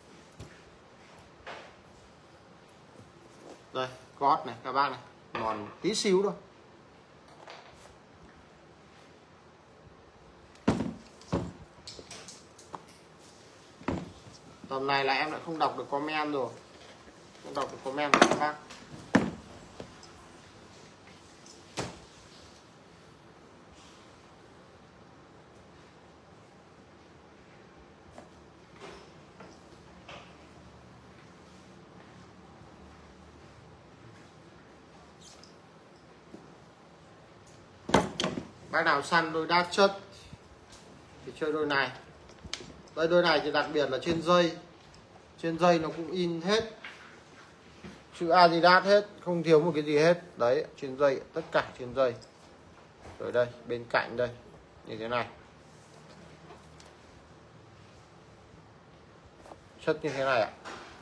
Speaker 1: Đây, gót này các bác này, còn tí xíu thôi. Tầm này là em lại không đọc được comment rồi. Không đọc được comment của các bác. Bác nào săn đôi đa chất thì chơi đôi này. Đây, đôi này thì đặc biệt là trên dây. Trên dây nó cũng in hết chữ Adidas hết, không thiếu một cái gì hết. Đấy, trên dây, tất cả trên dây. Rồi đây, bên cạnh đây, như thế này. Chất như thế này ạ.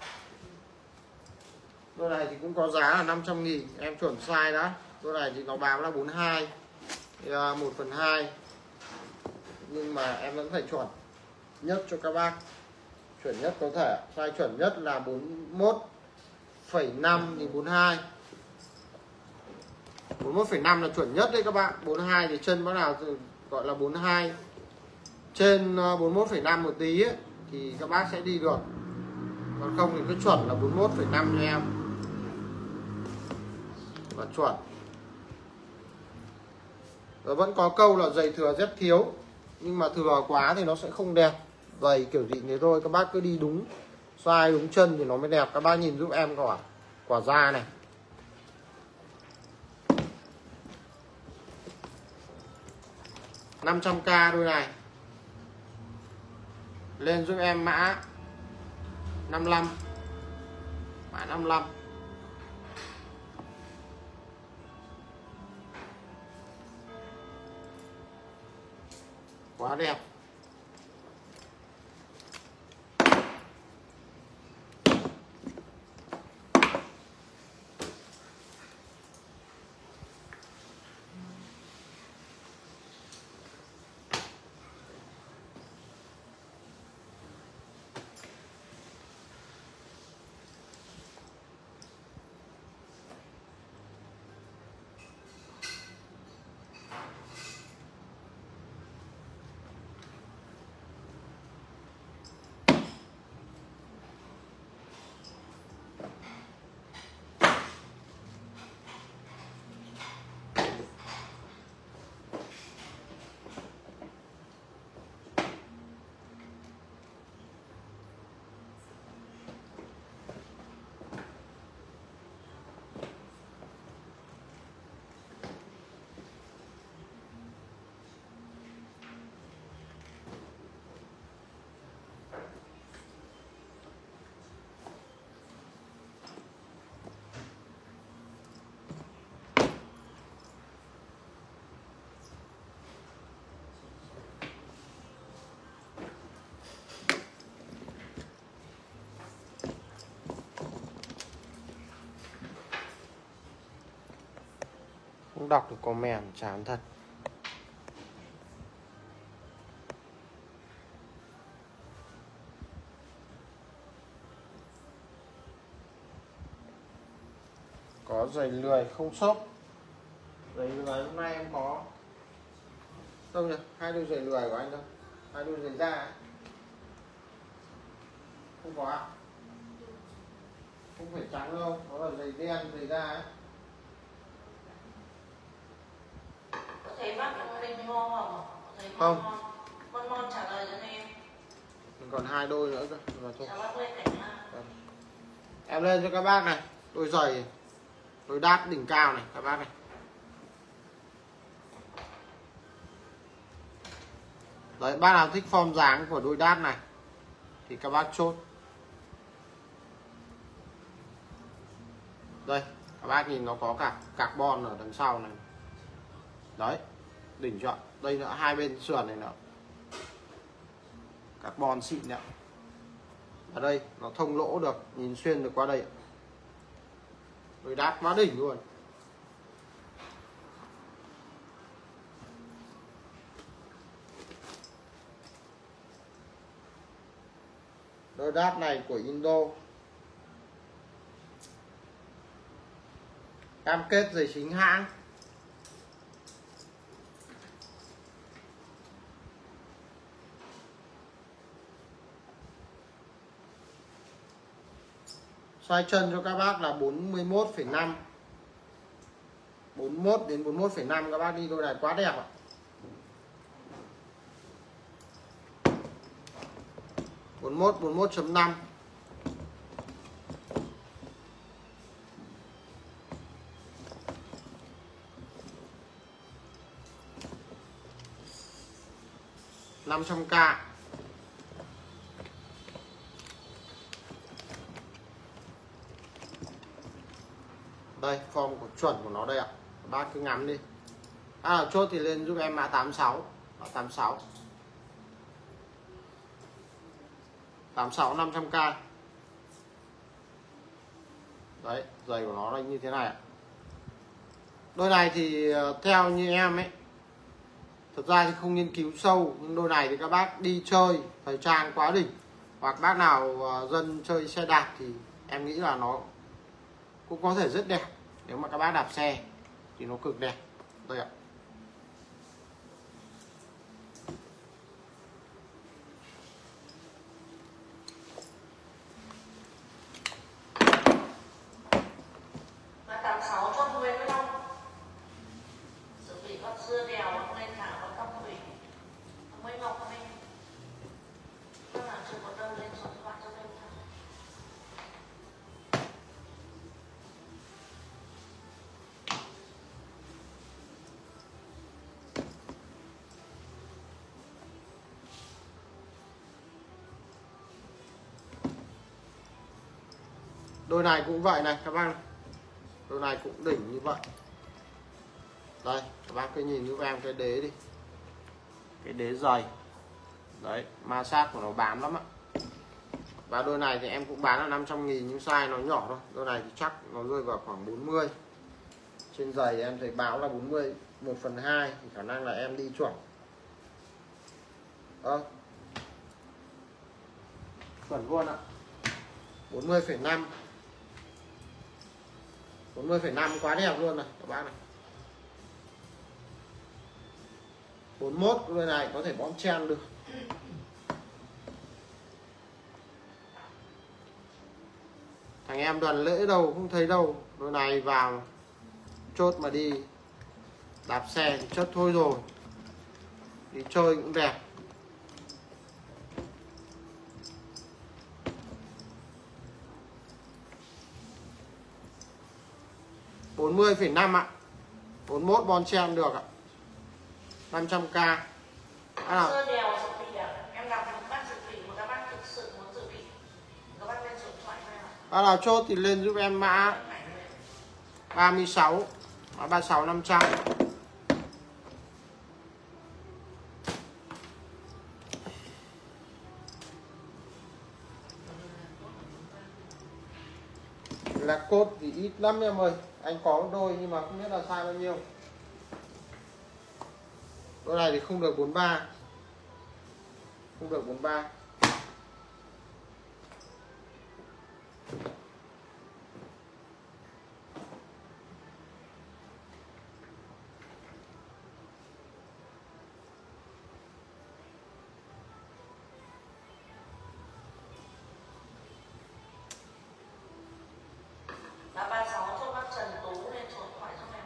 Speaker 1: Đôi này thì cũng có giá là năm trăm nghìn. Em chuẩn size đã. Đôi này thì nó báo là bốn mươi hai, một phần hai. Nhưng mà em vẫn phải chuẩn nhất cho các bác. Chuẩn nhất có thể. Size chuẩn nhất là bốn mươi mốt phẩy năm thì bốn mươi hai. bốn mươi mốt phẩy năm là chuẩn nhất đấy các bạn. bốn mươi hai thì chân bác nào gọi là bốn mươi hai trên bốn mươi mốt phẩy năm một tí ấy, thì các bác sẽ đi được. Còn không thì cứ chuẩn là bốn mươi mốt phẩy năm cho em. Và chuẩn. Và vẫn có câu là giày thừa dép thiếu. Nhưng mà thừa quá thì nó sẽ không đẹp. Giày kiểu gì thế thôi. Các bác cứ đi đúng size, đúng chân thì nó mới đẹp. Các bác nhìn giúp em quả quả da này. năm trăm k đôi này. Lên giúp em mã năm mươi lăm. Mã năm mươi lăm. Quá đẹp. Không đọc được comment chán thật. Có giày lười không xốp. Giày lười hôm nay em có đâu nhỉ? Hai đôi giày lười của anh đâu? Hai đôi giày da ấy. Không có ạ? Không phải trắng đâu, nó là giày đen, giày da ấy.
Speaker 2: Có thấy bác có linh ngon không? Thấy
Speaker 1: Không.
Speaker 2: ngon. Con ngon trả lời cho em.
Speaker 1: Mình còn hai đôi nữa cơ. Mà thôi.
Speaker 2: Chào bác lên cảnh ha.
Speaker 1: Em lên cho các bác này, đôi giày, đôi đát đỉnh cao này các bác này. Đấy, bác nào thích form dáng của đôi đát này thì các bác chốt. Đây, các bác nhìn nó có cả carbon ở đằng sau này. Đấy, đỉnh chưa? Đây nữa, hai bên sườn này nữa. Carbon xịn nhá. Ở đây nó thông lỗ được, nhìn xuyên được qua đây. Đôi đát quá đỉnh luôn. Đôi đát này của Indo. Cam kết giày chính hãng. Size chân cho các bác là bốn mươi mốt phẩy năm. bốn mươi mốt đến bốn mươi mốt phẩy năm các bác đi đôi này quá đẹp ạ. bốn mươi mốt, bốn mươi mốt chấm năm. năm trăm k. Đây, form của chuẩn của nó đây ạ. Các bác cứ ngắm đi. À, chốt thì lên giúp em mã tám mươi sáu. Mã tám mươi sáu. tám mươi sáu năm trăm k. Đấy, giày của nó là như thế này ạ. Đôi này thì theo như em ấy, thật ra thì không nghiên cứu sâu, nhưng đôi này thì các bác đi chơi thời trang quá đỉnh, hoặc bác nào dân chơi xe đạp thì em nghĩ là nó cũng có thể rất đẹp. Nếu mà các bác đạp xe thì nó cực đẹp. Đây ạ.
Speaker 2: Mã tám mươi sáu cho Nguyên với không? Sự bị con dưa đèo nó lên thả con tóc quỷ. Nó mới ngọc lên. Nó là chưa có đâu lên số các bạn cho lên thả.
Speaker 1: Đôi này cũng vậy này các bác này. Đôi này cũng đỉnh như vậy. Đây, các bác cứ nhìn giúp em cái đế đi. Cái đế dày. Đấy, ma sát của nó bám lắm ạ. Và đôi này thì em cũng bán là năm trăm nghìn nhưng size nó nhỏ thôi. Đôi này thì chắc nó rơi vào khoảng bốn mươi. Trên giày em thấy báo là bốn mươi một phần hai thì khả năng là em đi chuẩn. Ơ. À, chuẩn luôn ạ. bốn mươi phẩy năm. bốn mươi phẩy năm quá đẹp luôn này các bác này. bốn mươi mốt đôi này có thể bón chen được. Thằng em đoàn lễ đâu không thấy đâu. Đôi này vào chốt mà đi đạp xe thì chất thôi rồi. Đi chơi cũng đẹp. bốn mươi phẩy năm ạ. bốn mươi mốt bon chen được ạ. năm trăm k. À nào.
Speaker 2: Dưa đèo dự bị à? Em đọc một bác dự bị mà các bác thực sự muốn dự bị. Các bác lên số điện thoại nào.
Speaker 1: À nào chốt thì lên giúp em mã ba mươi sáu. Mã ba mươi sáu năm trăm. Là cốt thì ít lắm em ơi. Anh có đôi nhưng mà không biết là size bao nhiêu. Đôi này thì không được bốn ba. Không được bốn ba.
Speaker 2: Giá ba sáu cho bác Trần Tú lên số điện thoại giúp em.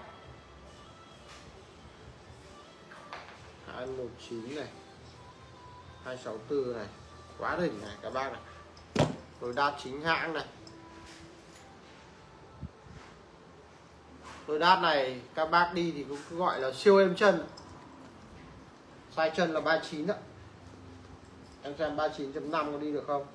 Speaker 1: hai một chín này, hai sáu tư này, quá đỉnh này các bác này. Đôi đát chính hãng này. Đôi đát này các bác đi thì cũng cứ gọi là siêu êm chân. Size chân là ba mươi chín ạ. Em xem ba mươi chín chấm năm có đi được không?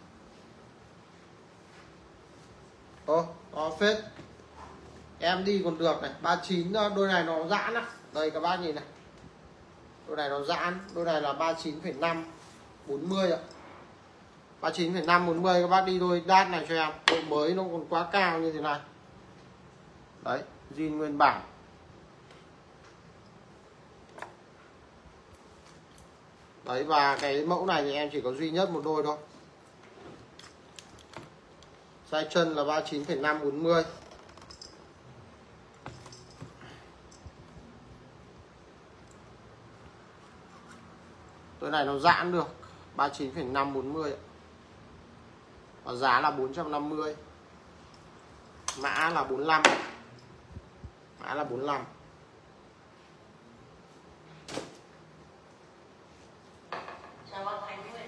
Speaker 1: Ô, to phết. Em đi còn được này, ba mươi chín đôi này nó giãn á. Đây các bác nhìn này. Đôi này nó giãn, đôi này là ba mươi chín phẩy năm bốn mươi ạ. ba mươi chín phẩy năm bốn mươi các bác đi đôi đát này cho em. Độ mới nó còn quá cao như thế này. Đấy, zin nguyên bản. Đấy, và cái mẫu này thì em chỉ có duy nhất một đôi thôi. Size chân là ba mươi chín phẩy năm bốn mươi. Đôi này nó giãn được ba mươi chín phẩy năm bốn mươi. Và giá là bốn trăm năm mươi. Mã là bốn mươi lăm. Mã là bốn mươi lăm.
Speaker 2: Chào bác Khánh Nguyễn.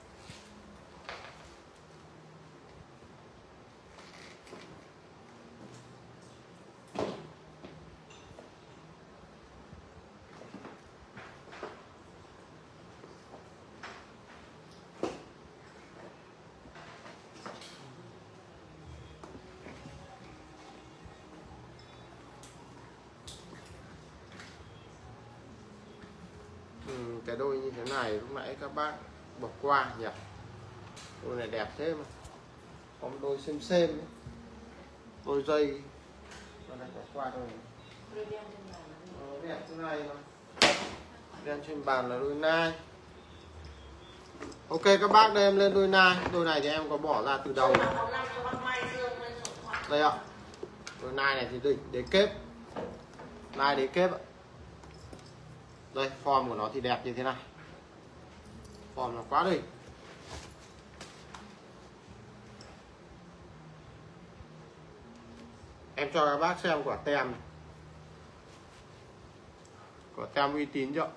Speaker 1: Ừ, cái đôi như thế này lúc nãy các bác bỏ qua nhỉ. Đôi này đẹp thế mà. Có một đôi xem xem ấy. Đôi dây. Đôi này bỏ qua đôi này.
Speaker 2: Đôi đen trên bàn là gì?
Speaker 1: Ờ, đẹp thế này mà. Đen trên bàn là đôi nai. Ok các bác, đây em lên đôi nai. Đôi này thì em có bỏ ra từ đầu. Đây ạ. Đôi nai này thì đỉnh, đế kép. Nai đế kép ạ. Đây, form của nó thì đẹp như thế này. Form nó quá đỉnh. Em cho các bác xem quả tem. Quả tem uy tín chưa?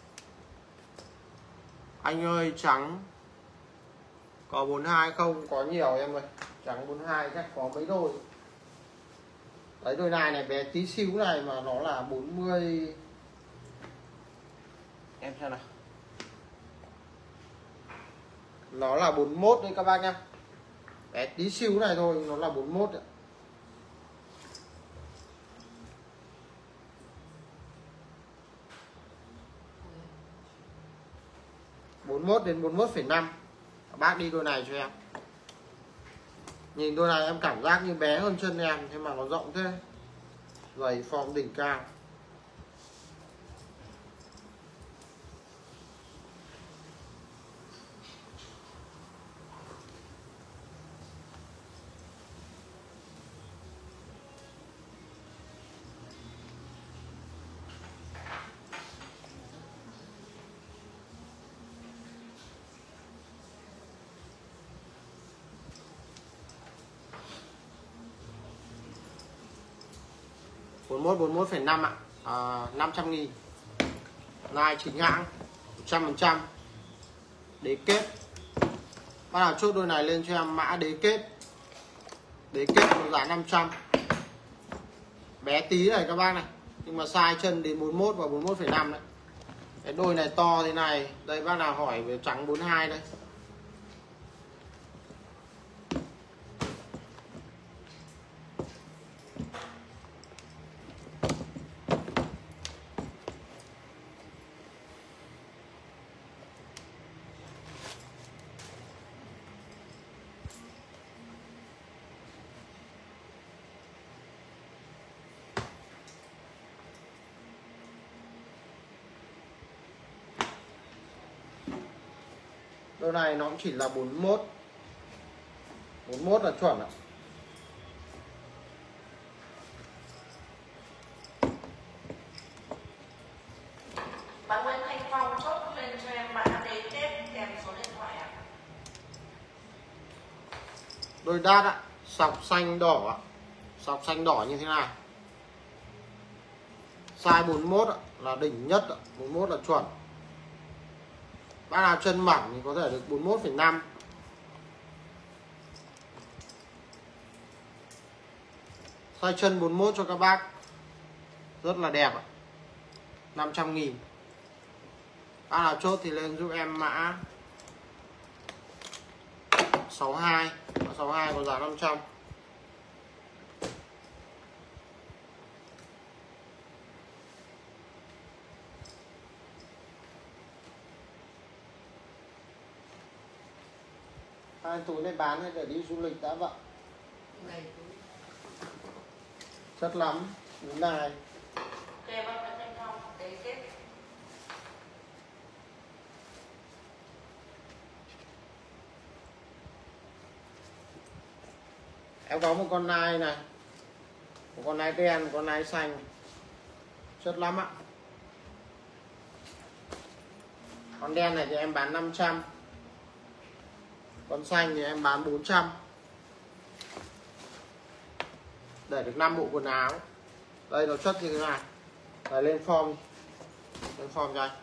Speaker 1: Anh ơi, trắng có bốn mươi hai không? Có nhiều em ơi. Trắng bốn mươi hai chắc có mấy đôi. Đấy, đôi này này bé tí xíu này mà nó là bốn mươi. Em xem nào. Nó là bốn mươi mốt đấy các bác nhá. Bé tí xíu này thôi, nó là bốn mươi mốt đấy. bốn mươi mốt đến bốn mươi mốt phẩy năm. Các bác đi đôi này cho em. Nhìn đôi này em cảm giác như bé hơn chân em, thế mà nó rộng thế. Giày form đỉnh cao. bốn mươi mốt, bốn mươi mốt phẩy năm ạ. À, năm trăm nghìn. Nai chính hãng một trăm phần trăm. Đế kết. Bắt đầu chốt đôi này lên cho em mã đế kết. Đế kết có giá năm trăm. Bé tí này các bác này. Nhưng mà size chân đến bốn mươi mốt và bốn mươi mốt phẩy năm đấy. Cái đôi này to thế này. Đây bác nào hỏi về trắng bốn mươi hai đây. Đôi này nó cũng chỉ là bốn mươi mốt. bốn mươi mốt là chuẩn ạ.
Speaker 2: Bạn Nguyễn Thanh Phong chốt lên cho em mã đế kép kèm số điện thoại ạ.
Speaker 1: Đôi đát ạ, sọc xanh đỏ ạ. Sọc xanh đỏ như thế này. Size bốn mươi mốt ạ, là đỉnh nhất ạ. bốn mươi mốt là chuẩn. Bác nào chân mỏng thì có thể được bốn mươi mốt phẩy năm. Size chân bốn mươi mốt cho các bác. Rất là đẹp ạ. năm trăm nghìn. Bác nào chốt thì lên giúp em mã sáu hai. Mã sáu hai có giá năm trăm. Hai túi này bán hay để đi du lịch đã vậy? Chất lắm. Túi này.
Speaker 2: Ok bác Nguyễn Thanh Phong, đế kép.
Speaker 1: Em có một con nai này. Một con nai đen, một con nai xanh. Chất lắm ạ. Con đen này thì em bán năm trăm. Con xanh thì em bán bốn trăm. Để được năm bộ quần áo. Đây nó chất như thế này. Đây lên form. Lên form cho anh.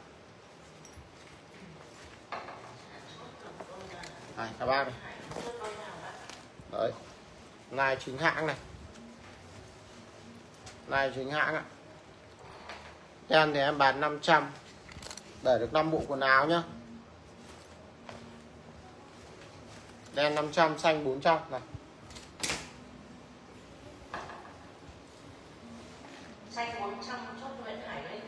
Speaker 1: Đây các bác này. Đấy. Này chính hãng này. Này chính hãng ạ. Đen thì em bán năm trăm. Để được năm bộ quần áo nhá. Đen năm trăm, xanh bốn trăm này.
Speaker 2: Xanh bốn trăm chốt Nguyễn Hải Linh.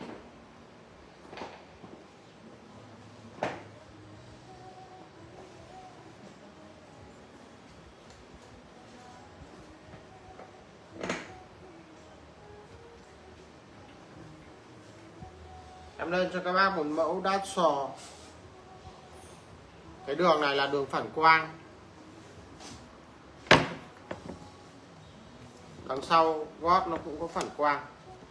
Speaker 1: Em lên cho các bác một mẫu đát sò. Cái đường này là đường phản quang. Đằng sau gót nó cũng có phản quang.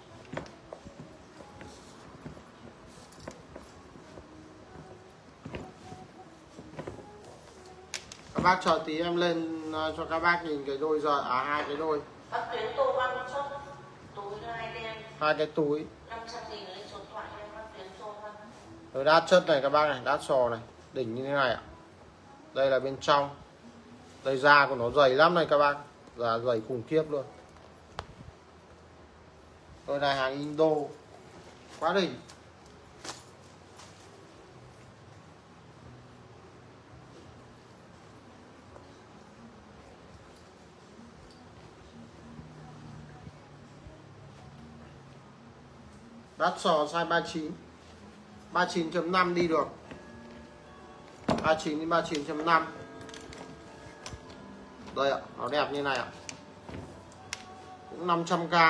Speaker 1: Các bác chờ tí em lên cho các bác nhìn cái đôi giờ à hai cái đôi.
Speaker 2: Bác Tuyến Tô Văn chốt túi hai đen.
Speaker 1: Hai cái túi.
Speaker 2: năm trăm nghìn lấy số điện thoại em bác Tuyến Tô Văn.
Speaker 1: Rồi đát chất này các bác này, đát sò này, đỉnh như thế này ạ. Đây là bên trong. Đây da của nó dày lắm này các bác. Da dày khủng khiếp luôn. Đôi này hàng Indo. Quá đỉnh. Đát sò size ba mươi chín. ba mươi chín chấm năm đi được. ba mươi chín đến ba mươi chín chấm năm. Đây ạ, nó đẹp như này ạ. Cũng năm trăm k.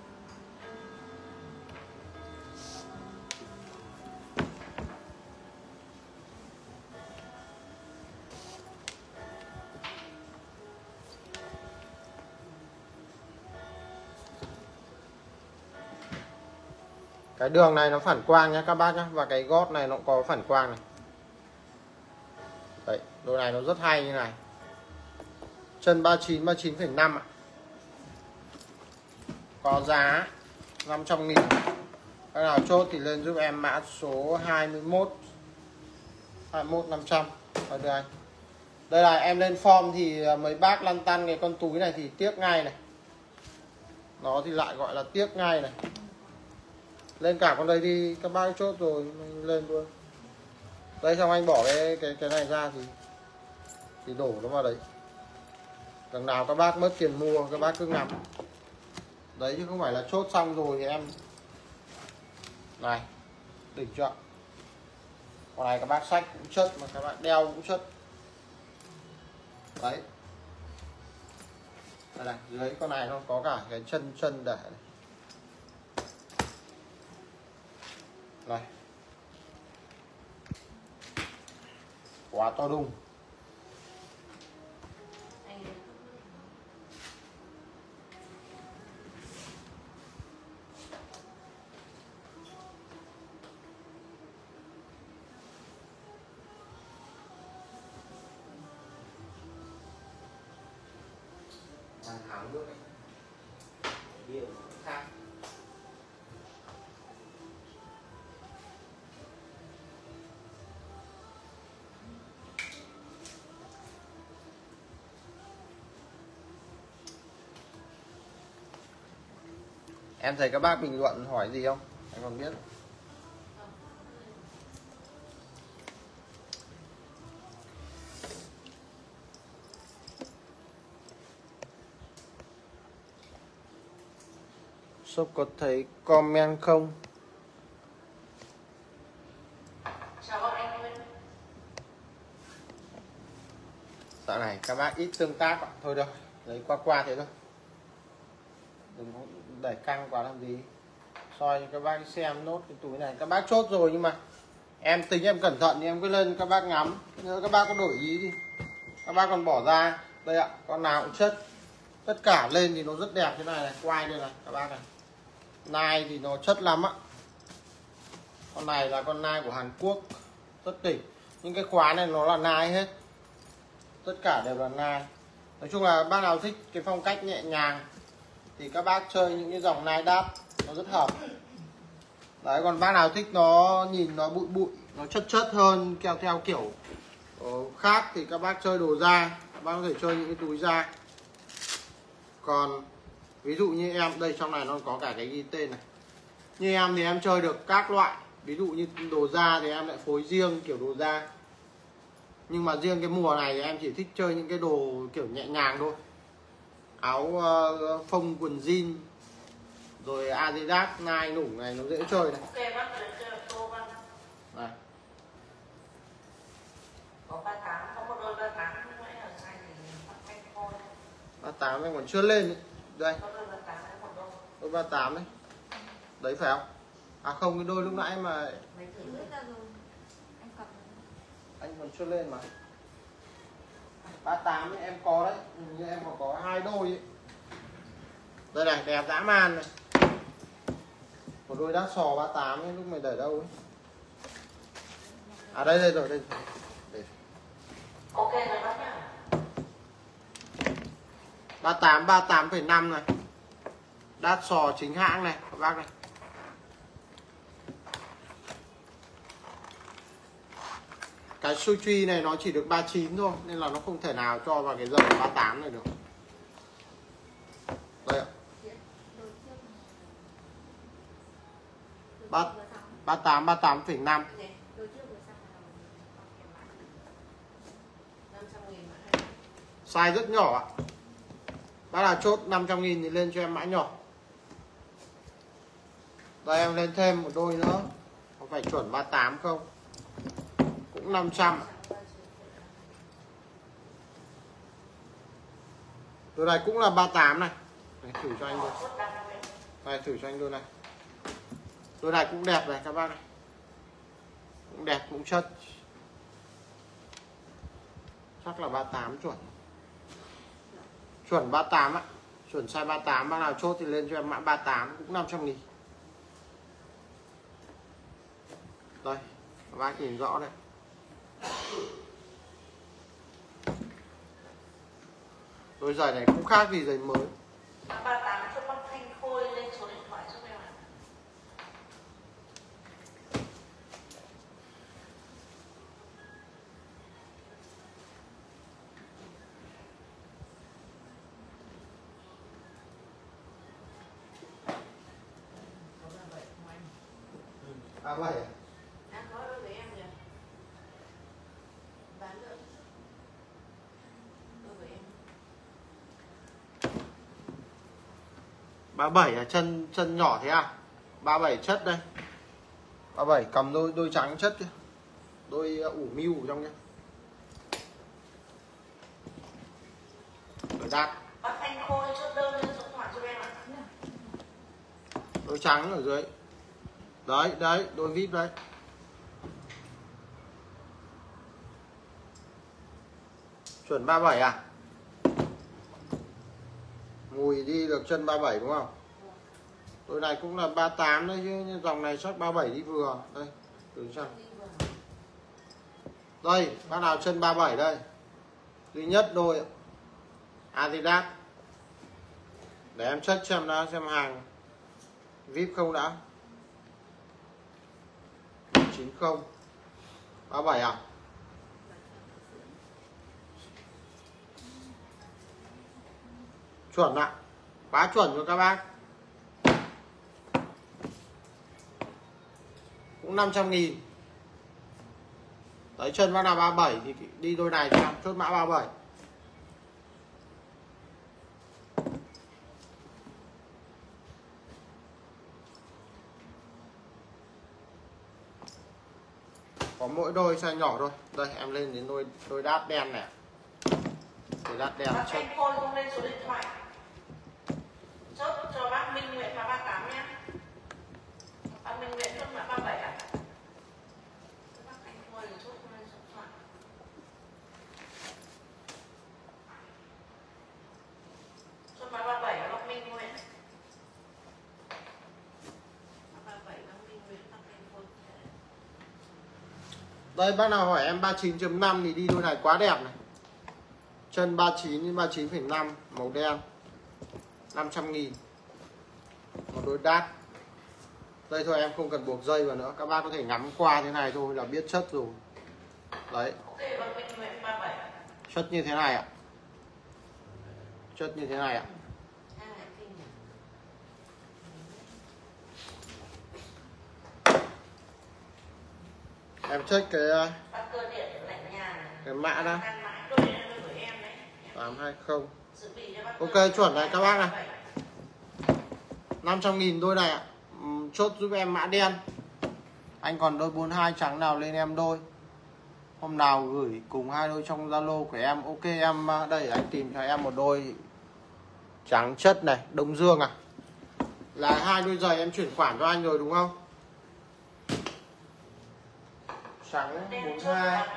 Speaker 1: Cái đường này nó phản quang nhé các bác nhé. Và cái gót này nó có phản quang này. Đấy, đôi này nó rất hay như này. Chân ba mươi chín, ba mươi chín phẩy năm ạ. Có giá năm trăm nghìn. Các nào chốt thì lên giúp em mã số hai mươi mốt. hai mươi mốt năm trăm. Ở đây anh. Đây là em lên form thì mấy bác lăn tăn cái con túi này thì tiếc ngay này. Nó thì lại gọi là tiếc ngay này. Lên cả con đây thì các bác chốt rồi mình lên luôn. Đây xong anh bỏ cái cái cái này ra thì thì đổ nó vào đấy. Đằng nào các bác mất tiền mua các bác cứ ngắm. Đấy chứ không phải là chốt xong rồi thì em. Này, đỉnh chưa? Con này các bác xách cũng chất mà các bác đeo cũng chất. Đấy. Đây này, dưới con này nó có cả cái chân chân để này. Này. quá to đùng.
Speaker 2: Anh
Speaker 1: Hàng tháng nước ấy. Điều khác. Em thấy các bác bình luận hỏi gì không? Anh còn biết. Shop có thấy comment không?
Speaker 2: chào các anh ơi.
Speaker 1: Dạo này các bác ít tương tác ạ. Thôi đâu, lấy qua qua thế thôi. Đừng có đẩy căng quá làm gì. Soi cho các bác xem nốt cái túi này. Các bác chốt rồi nhưng mà em tính em cẩn thận thì em cứ lên các bác ngắm. Nếu các bác có đổi ý thì các bác còn bỏ ra. Đây ạ, con nào cũng chất. Tất cả lên thì nó rất đẹp thế này này. Quay đây này các bác này. Nai thì nó chất lắm ạ. Con này là con nai của Hàn Quốc, rất đỉnh. Những cái khóa này nó là nai hết. Tất cả đều là nai. Nói chung là bác nào thích cái phong cách nhẹ nhàng thì các bác chơi những cái dòng nai đắt nó rất hợp. Đấy, còn bác nào thích nó nhìn nó bụi bụi, nó chất chất hơn kèo theo kiểu khác thì các bác chơi đồ da. Các bác có thể chơi những cái túi da. Còn ví dụ như em, đây trong này nó có cả cái ghi tên này. Như em thì em chơi được các loại. Ví dụ như đồ da thì em lại phối riêng kiểu đồ da. Nhưng mà riêng cái mùa này thì em chỉ thích chơi những cái đồ kiểu nhẹ nhàng thôi. Áo uh, phông quần jean. Rồi Adidas, Nike nủng này nó dễ chơi này.
Speaker 2: Ok bác ơi, chơi là tô bác.
Speaker 1: Này.
Speaker 2: Có ba tám, có một đôi ba tám nhưng mà là sai thì bắt anh thôi.
Speaker 1: ba tám em còn chưa lên đấy. Đây.
Speaker 2: Có đôi ba tám đấy một đôi.
Speaker 1: Đôi ba tám đấy. Đấy phải không? À không, cái đôi lúc nãy mà
Speaker 2: Mấy thử
Speaker 3: Em
Speaker 2: đấy.
Speaker 3: biết ra rồi. Anh cầm.
Speaker 1: anh còn chưa lên mà. ba tám ấy, em có đấy, như em còn có hai đôi ấy. Đây này, đẹp dã man này. Một đôi đắt sò ba tám ấy, lúc mày để đâu ấy. À đây đây rồi, đây. Đây.
Speaker 2: Ok rồi bác nhá.
Speaker 1: ba tám, ba tám phẩy năm này. Đắt sò chính hãng này, các bác này. Cái Suchi này nó chỉ được ba mươi chín thôi nên là nó không thể nào cho vào cái dòng ba tám này được. Đây ạ. ba tám, ba tám phẩy năm. Size rất nhỏ ạ. Bác là chốt năm trăm nghìn thì lên cho em mã nhỏ. Đây em lên thêm một đôi nữa. Có phải chuẩn ba tám không? Cũng năm trăm. Đôi này cũng là ba tám này. Này thử cho anh đôi. Này thử cho anh đôi này. Đôi này cũng đẹp này các bác này. Cũng đẹp, cũng chất. Chắc là ba tám chuẩn. Chuẩn ba tám ạ. Chuẩn size ba tám, bác nào chốt thì lên cho em mã ba tám cũng năm trăm nghìn. Đây, các bác nhìn rõ này. Đôi giày này cũng khác gì giày mới.
Speaker 2: ba tám cho con Thanh Khôi lên số điện thoại giúp em ạ.
Speaker 1: À vậy à?
Speaker 2: Em nói đôi với em nhỉ? Bán nữa. Đôi với em.
Speaker 1: ba bảy là chân chân nhỏ thế à? ba bảy chất đây. ba bảy cầm đôi đôi trắng chất kia. Đôi ủ miu ở trong kia. Đôi đắt.
Speaker 2: Bác Thanh Khôi chốt đơn lên số điện thoại giúp em ạ.
Speaker 1: Đôi trắng ở dưới. Đấy, đấy, đôi vip đấy. Chuẩn ba bảy à? Mùi đi được chân ba bảy đúng không? Đôi này cũng là ba tám đấy chứ, nhưng dòng này chắc ba bảy đi vừa. Đây, thử xem. Đây, bác nào chân ba bảy đây. Duy nhất đôi Adidas. Để em check xem đã, xem hàng vê i pê không đã. chín không ba bảy à? Chuẩn ạ. Quá chuẩn cho các bác. Cũng năm trăm nghìn. Đấy, chân bác nào ba bảy thì đi đôi này cho chốt mã ba bảy. Có mỗi đôi size nhỏ thôi. Đây em lên đến đôi đôi đát đen này. Đôi đát đen
Speaker 2: Bác
Speaker 1: chất.
Speaker 2: anh Khôi không lên số điện thoại. Chốt cho bác Minh Nguyễn là ba tám nhé. Bác Minh Nguyễn chốt mã ba bảy à? Bác anh Khôi là chốt không lên số điện thoại. Chốt mã ba bảy là bác Minh Nguyễn. ba bảy bác Minh Nguyễn, bác anh Khôi.
Speaker 1: Đây bác nào hỏi em ba chín chấm năm thì đi đôi này quá đẹp này. Chân ba chín đến ba chín phẩy năm màu đen. năm trăm nghìn. Một đôi đát. Đây thôi em không cần buộc dây vào nữa. Các bác có thể ngắm qua thế này thôi là biết chất rồi. Đấy.
Speaker 2: Ok, bác Minh Nguyễn ba bảy.
Speaker 1: Chất như thế này ạ. Chất như thế này ạ. Em check cái cái mã đó. tám hai không. Ok chuẩn này các bác này. năm trăm nghìn đôi này ạ. Chốt giúp em mã đen. Anh còn đôi bốn hai trắng nào lên em đôi. Hôm nào gửi cùng hai đôi trong Zalo của em. Ok em, đây anh tìm cho em một đôi trắng chất này, Đông Dương à. Là hai đôi giày em chuyển khoản cho anh rồi đúng không? Trắng bốn hai.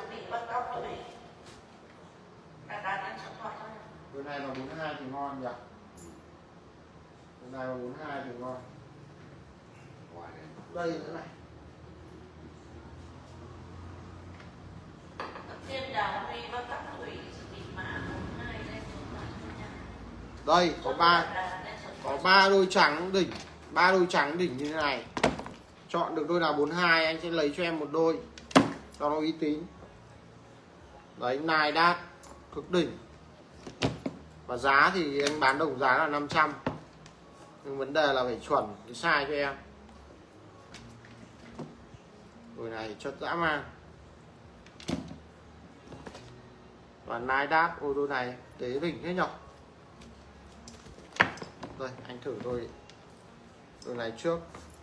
Speaker 1: Đôi này là bốn hai thì ngon nhỉ. Đôi này là bốn hai thì ngon. Đây nữa này. Đây có ba có ba đôi trắng đỉnh, ba đôi trắng đỉnh như thế này. Chọn được đôi nào bốn hai anh sẽ lấy cho em một đôi cho nó uy tín. Đấy, nài đát cực đỉnh. Và giá thì anh bán đồng giá là năm trăm. Nhưng vấn đề là phải chuẩn cái size cho em. Đôi này chất dã man. Và nai đát, ô đôi này tế đỉnh thế nhở. Đây anh thử đôi đôi này trước.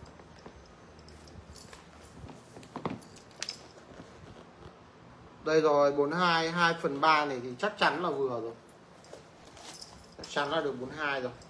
Speaker 1: Đây rồi, bốn hai hai phần ba này thì chắc chắn là vừa rồi. Chắc chắn là được bốn hai rồi.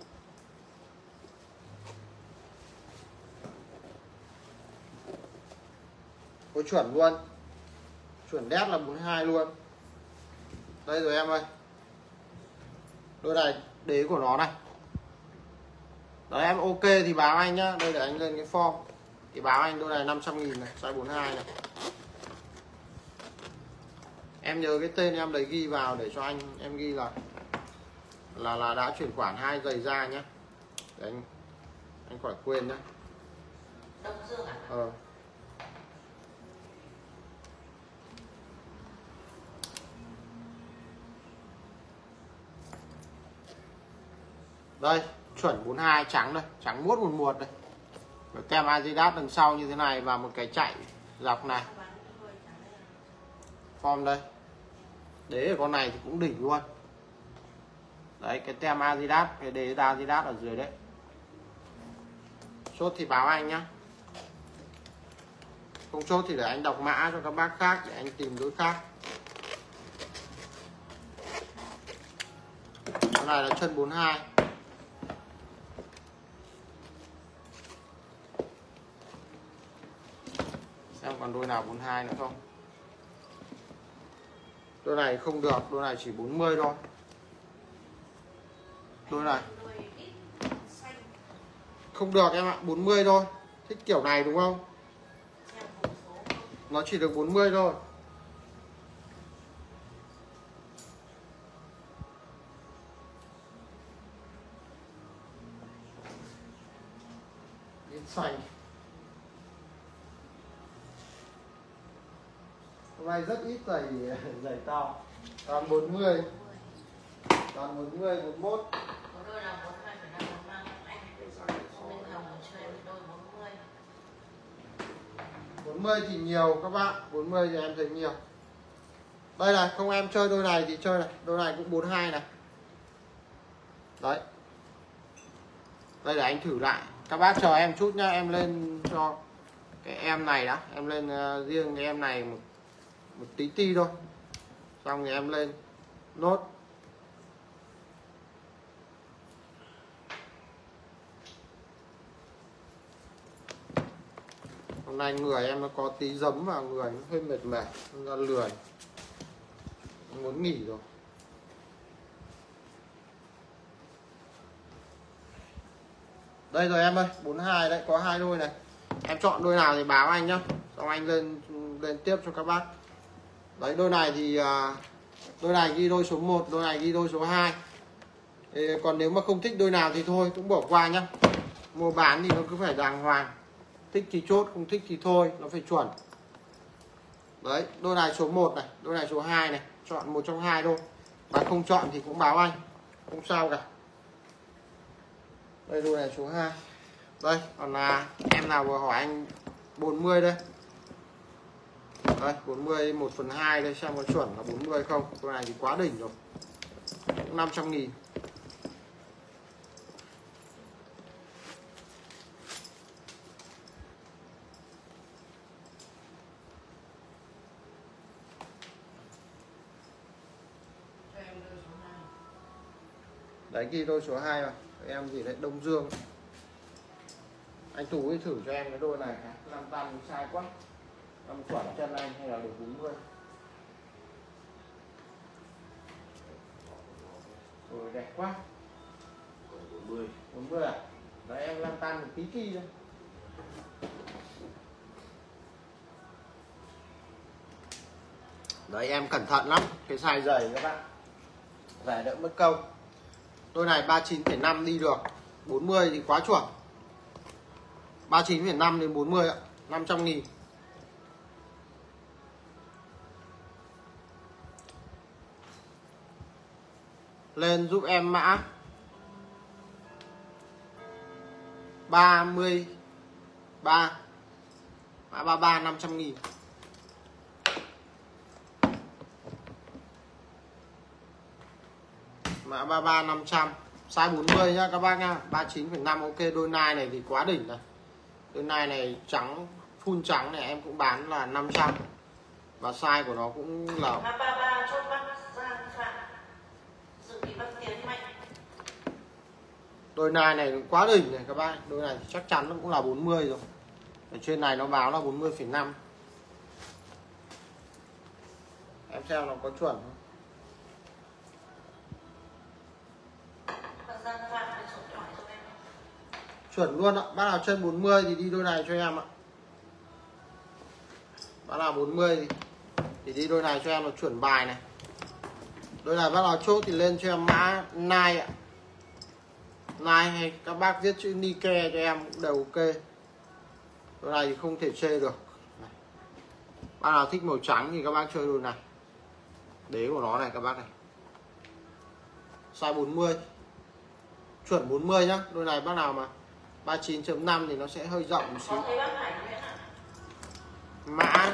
Speaker 1: Có chuẩn luôn. Chuẩn đét là bốn hai luôn. Đây rồi em ơi. Đôi này đế của nó này. Đấy em ok thì báo anh nhá. Đây để anh lên cái form. Thì báo anh đôi này năm trăm nghìn này, size bốn hai này. Em nhớ cái tên em đấy ghi vào để cho anh em ghi là là là đã chuyển khoản hai giày ra nhé. Để anh anh khỏi quên nhé.
Speaker 2: Đông Dương à?
Speaker 1: Ờ. Đây, chuẩn bốn hai trắng đây, trắng muốt một muột đây. Rồi tem Adidas đằng sau như thế này và một cái chạy dọc này. Form đây. Đế ở con này thì cũng đỉnh luôn. Đấy, cái tem Adidas, cái đế Adidas ở dưới đấy. Chốt thì báo anh nhá. Không chốt thì để anh đọc mã cho các bác khác để anh tìm đối khác. Cái này là chân bốn hai. Xem còn đôi nào bốn hai nữa không. Đôi này không được, đôi này chỉ bốn mươi thôi. Đôi này không được em ạ, bốn mươi thôi. Thích kiểu này đúng không? Nó chỉ được bốn mươi thôi. Đến xanh. Hôm nay rất ít giày giày to. Toàn bốn mươi. Toàn bốn mươi, bốn mươi mốt.
Speaker 2: Có đôi là bốn mươi hai phẩy năm, bốn mươi ba anh. Mình làm một chơi với đôi bốn mươi.
Speaker 1: bốn mươi thì nhiều các bạn, bốn mươi thì em thấy nhiều. Đây này, không em chơi đôi này thì chơi này, đôi này cũng bốn mươi hai này. Đấy. Đây là anh thử lại. Các bác chờ em chút nhá, em lên cho cái em này đã, em lên uh, riêng cái em này một, một tí ti thôi. Xong thì em lên nốt. Hôm nay người em nó có tí giấm vào người, nó hơi mệt mệt, nó ra lười, nó muốn nghỉ rồi. Đây rồi em ơi, bốn mươi hai đấy, có hai đôi này. Em chọn đôi nào thì báo anh nhá, xong anh lên lên tiếp cho các bác. Đấy, đôi này thì đôi này ghi đôi số một, đôi này ghi đôi số hai. Thì còn nếu mà không thích đôi nào thì thôi, cũng bỏ qua nhá. Mua bán thì nó cứ phải đàng hoàng. Thích thì chốt, không thích thì thôi, nó phải chuẩn. Đấy, đôi này số một này, đôi này số hai này, chọn một trong hai thôi. Và không chọn thì cũng báo anh, không sao cả. Đây đôi này số hai. Đây, còn là em nào vừa hỏi anh bốn mươi đây. Đây, bốn mươi một phần hai đây, xem có chuẩn là bốn mươi không. Đôi này thì quá đỉnh rồi. năm trăm nghìn. Đấy, ghi đôi số hai mà. Em gì đấy, Đông Dương. Anh Tú thử cho em cái đôi này năm tam sai quá. Năm chuẩn chân anh hay là được bốn mươi. Rồi đẹp quá. bốn mươi. bốn mươi à? Đấy em lăn tan một tí chi thôi. Đấy em cẩn thận lắm, cái size dày các bạn. Rẻ đỡ mất công. Đôi này ba mươi chín phẩy năm đi được, bốn mươi thì quá chuẩn. ba mươi chín phẩy năm đến bốn mươi ạ, năm trăm nghìn. Lên giúp em mã ba mươi ba, mã ba mươi ba, năm trăm nghìn. Mã ba mươi ba năm trăm, size bốn mươi nhá các bác nhá, ba mươi chín phẩy năm ok. Đôi nai này thì quá đỉnh này. Đôi nai này trắng, full trắng này em cũng bán là năm trăm. Và size của nó cũng là
Speaker 2: ba mươi ba chốt bác Giang Phạm. Dự bị bác Tiến Mạnh.
Speaker 1: đôi nai này quá đỉnh này các bác. Đôi này chắc chắn nó cũng là bốn mươi rồi. Ở trên này nó báo là bốn mươi phẩy năm. Em xem nó có chuẩn không? Chuẩn luôn ạ. Bác nào chân bốn mươi thì đi đôi này cho em ạ. Bác nào bốn mươi thì, thì đi đôi này cho em, nó chuẩn bài này. Đôi này bác nào chốt thì lên cho em mã nai ạ. Nai hay các bác viết chữ Nike cho em cũng đều ok. Đôi này thì không thể chê được. Bác nào thích màu trắng thì các bác chơi đôi này. Đế của nó này các bác này. Size bốn mươi. Chuẩn bốn mươi nhá. Đôi này bác nào mà ba mươi chín chấm năm thì nó sẽ hơi rộng một xíu. Mã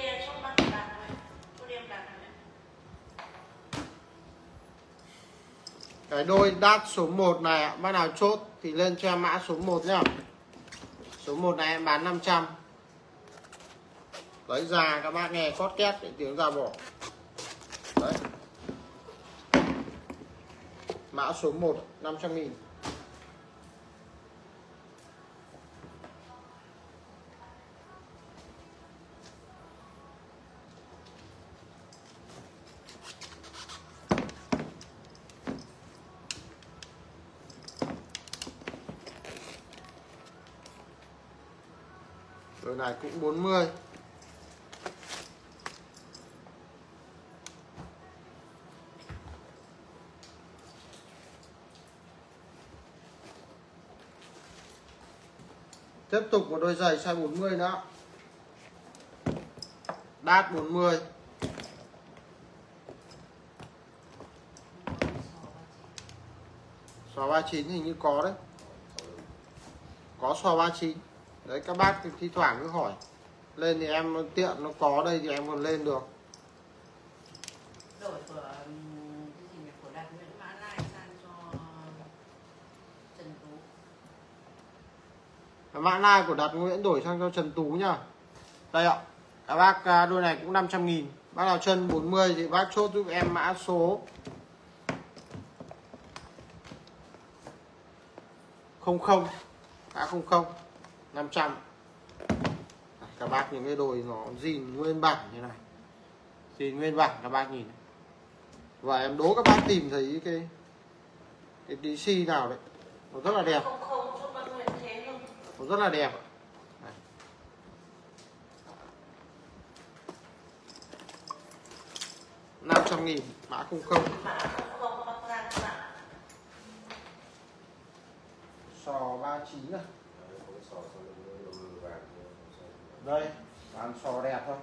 Speaker 1: cái đôi đát số một này bác nào chốt thì lên cho em mã số một nhá. Số một này em bán năm trăm. Lấy ra các bác nghe cót két để tiếng ra bỏ. Đấy. Mã số một năm trăm nghìn. Đôi này cũng bốn mươi. Tiếp tục một đôi giày size bốn mươi nữa. Đát bốn mươi. Sò ba mươi chín hình như có đấy. Có sò ba mươi chín. Đấy các bác thi thoảng cứ hỏi. Lên thì em tiện nó có đây thì em còn lên được.
Speaker 2: Đổi của cái gì nhỉ? Của Đạt Nguyễn Mã Lai sang cho Trần Tú.
Speaker 1: Mã Lai của Đạt Nguyễn đổi sang cho Trần Tú nhá. Đây ạ. Các bác đôi này cũng năm trăm nghìn. Bác nào chân bốn mươi thì bác chốt giúp em mã số không không. Mã không không năm trăm. Các bác những cái đôi nó zin nguyên bản như này. Zin nguyên bản các bác nhìn. Và em đố các bác tìm thấy cái cái đê xê nào đấy. Nó rất là đẹp.
Speaker 2: Không không giúp bác Nguyễn Thế luôn.
Speaker 1: Nó rất là đẹp. Đây. năm trăm nghìn mã không không.
Speaker 2: Mã không không bác Giang các bạn.
Speaker 1: Sò ba mươi chín này. Đây, bán sò đẹp thôi.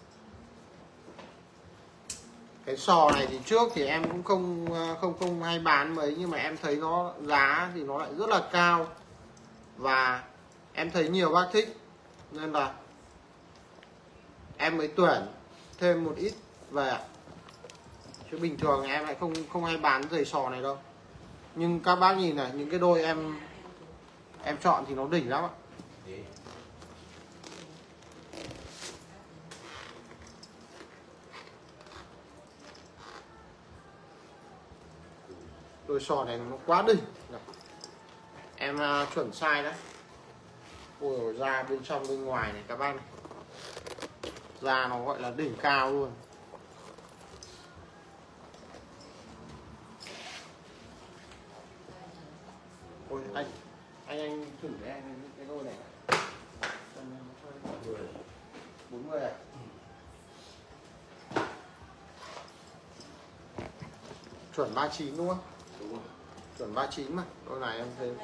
Speaker 1: Cái sò này thì trước thì em cũng không không không hay bán mấy, nhưng mà em thấy nó giá thì nó lại rất là cao và em thấy nhiều bác thích nên là em mới tuyển thêm một ít về. Chứ bình thường em lại không không hay bán giày sò này đâu. Nhưng các bác nhìn này, những cái đôi em em chọn thì nó đỉnh lắm ạ. Đôi sò này nó quá đỉnh. Em uh, chuẩn size đấy. Ôi da bên trong bên ngoài này các bác này. Da nó gọi là đỉnh cao luôn. Ôi anh anh anh thử để em cái đôi này. bốn mươi à? Chuẩn ba mươi chín đúng không? Đúng rồi. Chuẩn ba mươi chín mà. Đôi này em thấy.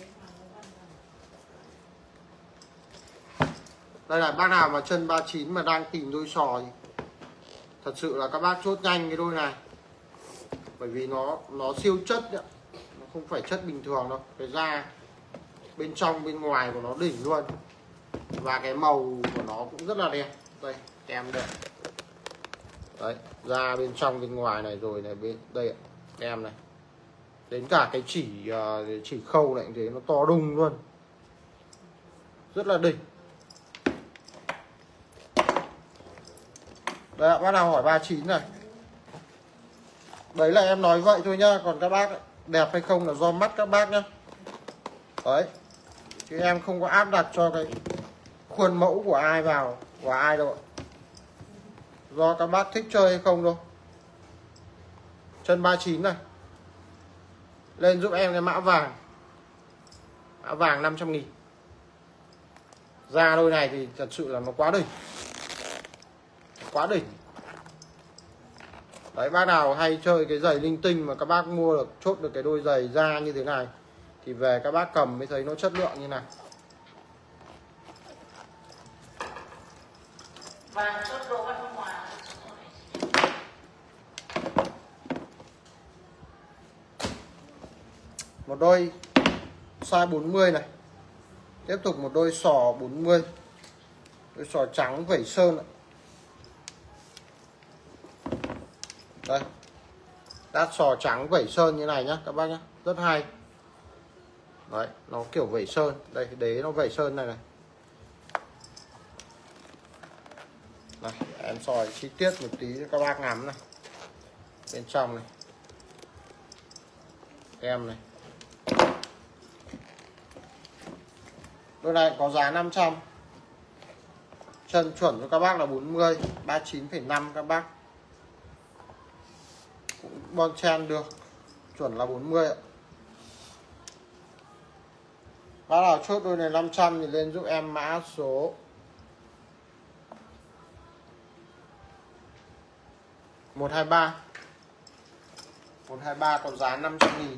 Speaker 1: Đây là bác nào mà chân ba mươi chín mà đang tìm đôi sò thì thật sự là các bác chốt nhanh cái đôi này. Bởi vì nó nó siêu chất đấy. Nó không phải chất bình thường đâu. Cái da bên trong bên ngoài của nó đỉnh luôn. Và cái màu của nó cũng rất là đẹp. Đây, em đây. Đấy, da bên trong bên ngoài này rồi này, bên đây ạ, em này. Đến cả cái chỉ chỉ khâu này thế nó to đùng luôn. Rất là đỉnh. Đấy ạ, bác nào hỏi ba mươi chín này. Đấy là em nói vậy thôi nhá, còn các bác đẹp hay không là do mắt các bác nhá. Đấy. Chứ em không có áp đặt cho cái khuôn mẫu của ai vào, của ai đâu ạ. Do các bác thích chơi hay không đâu. Chân ba mươi chín này. Lên giúp em cái mã vàng. Mã vàng năm trăm nghìn. Da đôi này thì thật sự là nó quá đỉnh. Quá đỉnh. Đấy, bác nào hay chơi cái giày linh tinh mà các bác mua được, chốt được cái đôi giày da như thế này thì về các bác cầm mới thấy nó chất lượng như này.
Speaker 2: Và chốt đồ bắt ngoài.
Speaker 1: Một đôi size bốn mươi này. Tiếp tục một đôi sò bốn mươi. Đôi sò trắng vẩy sơn này. Đây. Đát sò trắng vẩy sơn như này nhá các bác nhá, rất hay. Đấy, nó kiểu vẩy sơn, đây đế nó vẩy sơn này này. Này, em soi chi tiết một tí cho các bác ngắm này. Bên trong này. Em này. Đôi này có giá năm trăm. Chân chuẩn cho các bác là bốn mươi, ba mươi chín phẩy năm các bác. Cũng bon chen được. Chuẩn là bốn mươi ạ. Bác nào chốt đôi này năm trăm thì lên giúp em mã số một hai ba. một hai ba có giá năm trăm nghìn.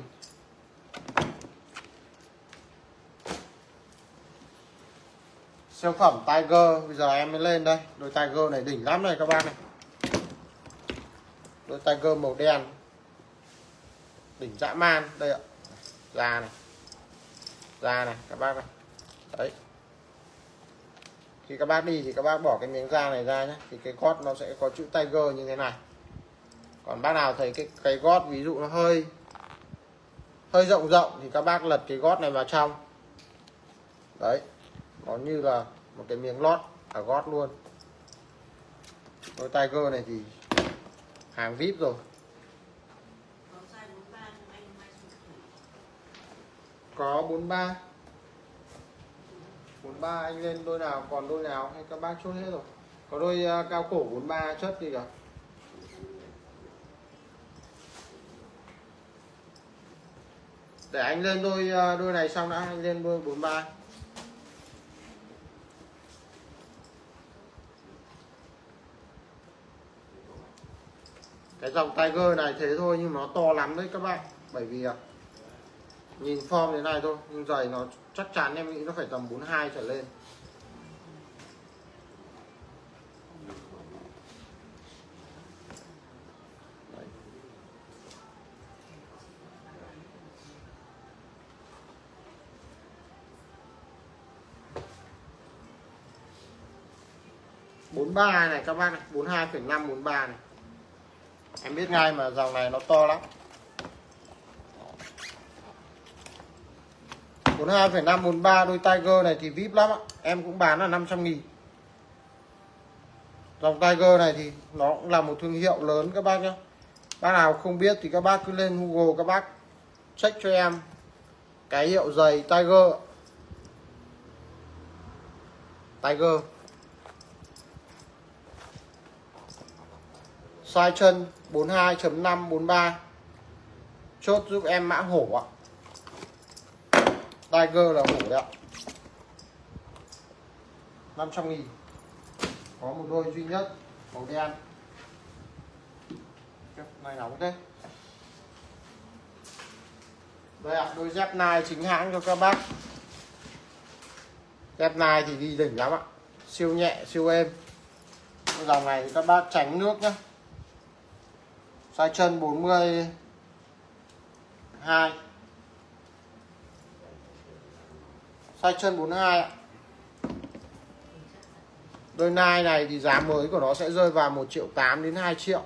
Speaker 1: Siêu phẩm Tiger, bây giờ em mới lên đây. Đôi Tiger này đỉnh lắm này các bác này. Đôi Tiger màu đen đỉnh dã man đây ạ. Da này, da này các bác này. Đấy, khi các bác đi thì các bác bỏ cái miếng da này ra nhé, thì cái gót nó sẽ có chữ Tiger như thế này. Còn bác nào thấy cái cái gót ví dụ nó hơi hơi rộng rộng thì các bác lật cái gót này vào trong. Đấy, nó như là một cái miếng lót ở gót luôn. Đôi Tiger này thì hàng vê i pê rồi. Có bốn ba. bốn ba anh lên đôi nào, còn đôi nào hay các bác chốt hết rồi. Có đôi uh, cao cổ bốn ba chất gì cả. Để anh lên đôi uh, đôi này xong đã, anh lên đôi bốn ba. Cái dòng Tiger này thế thôi nhưng nó to lắm đấy các bạn. Bởi vì uh, nhìn form thế này thôi nhưng giày nó chắc chắn em nghĩ nó phải tầm bốn hai trở lên. Đấy. bốn ba này các bác này, bốn hai phẩy năm bốn ba này. Em biết ngay mà dòng này nó to lắm. bốn hai phẩy năm bốn ba đôi Tiger này thì vê i pê lắm ạ. Em cũng bán là năm trăm nghìn. Dòng Tiger này thì nó cũng là một thương hiệu lớn các bác nhé. Bác nào không biết thì các bác cứ lên Google các bác check cho em cái hiệu giày Tiger. Tiger. Size chân bốn hai chấm năm bốn ba. Chốt giúp em mã hổ ạ. Tiger là hổ đấy ạ. năm trăm nghìn. Có một đôi duy nhất màu đen. Cái này nóng thế. Đây ạ, đôi dép nai chính hãng cho các bác. Dép nai thì đi đỉnh lắm ạ. Siêu nhẹ, siêu êm. Dòng này thì các bác tránh nước nhé. Size chân bốn mươi hai. Size chân bốn mươi hai ạ. Đôi nai này thì giá mới của nó sẽ rơi vào một triệu tám đến hai triệu.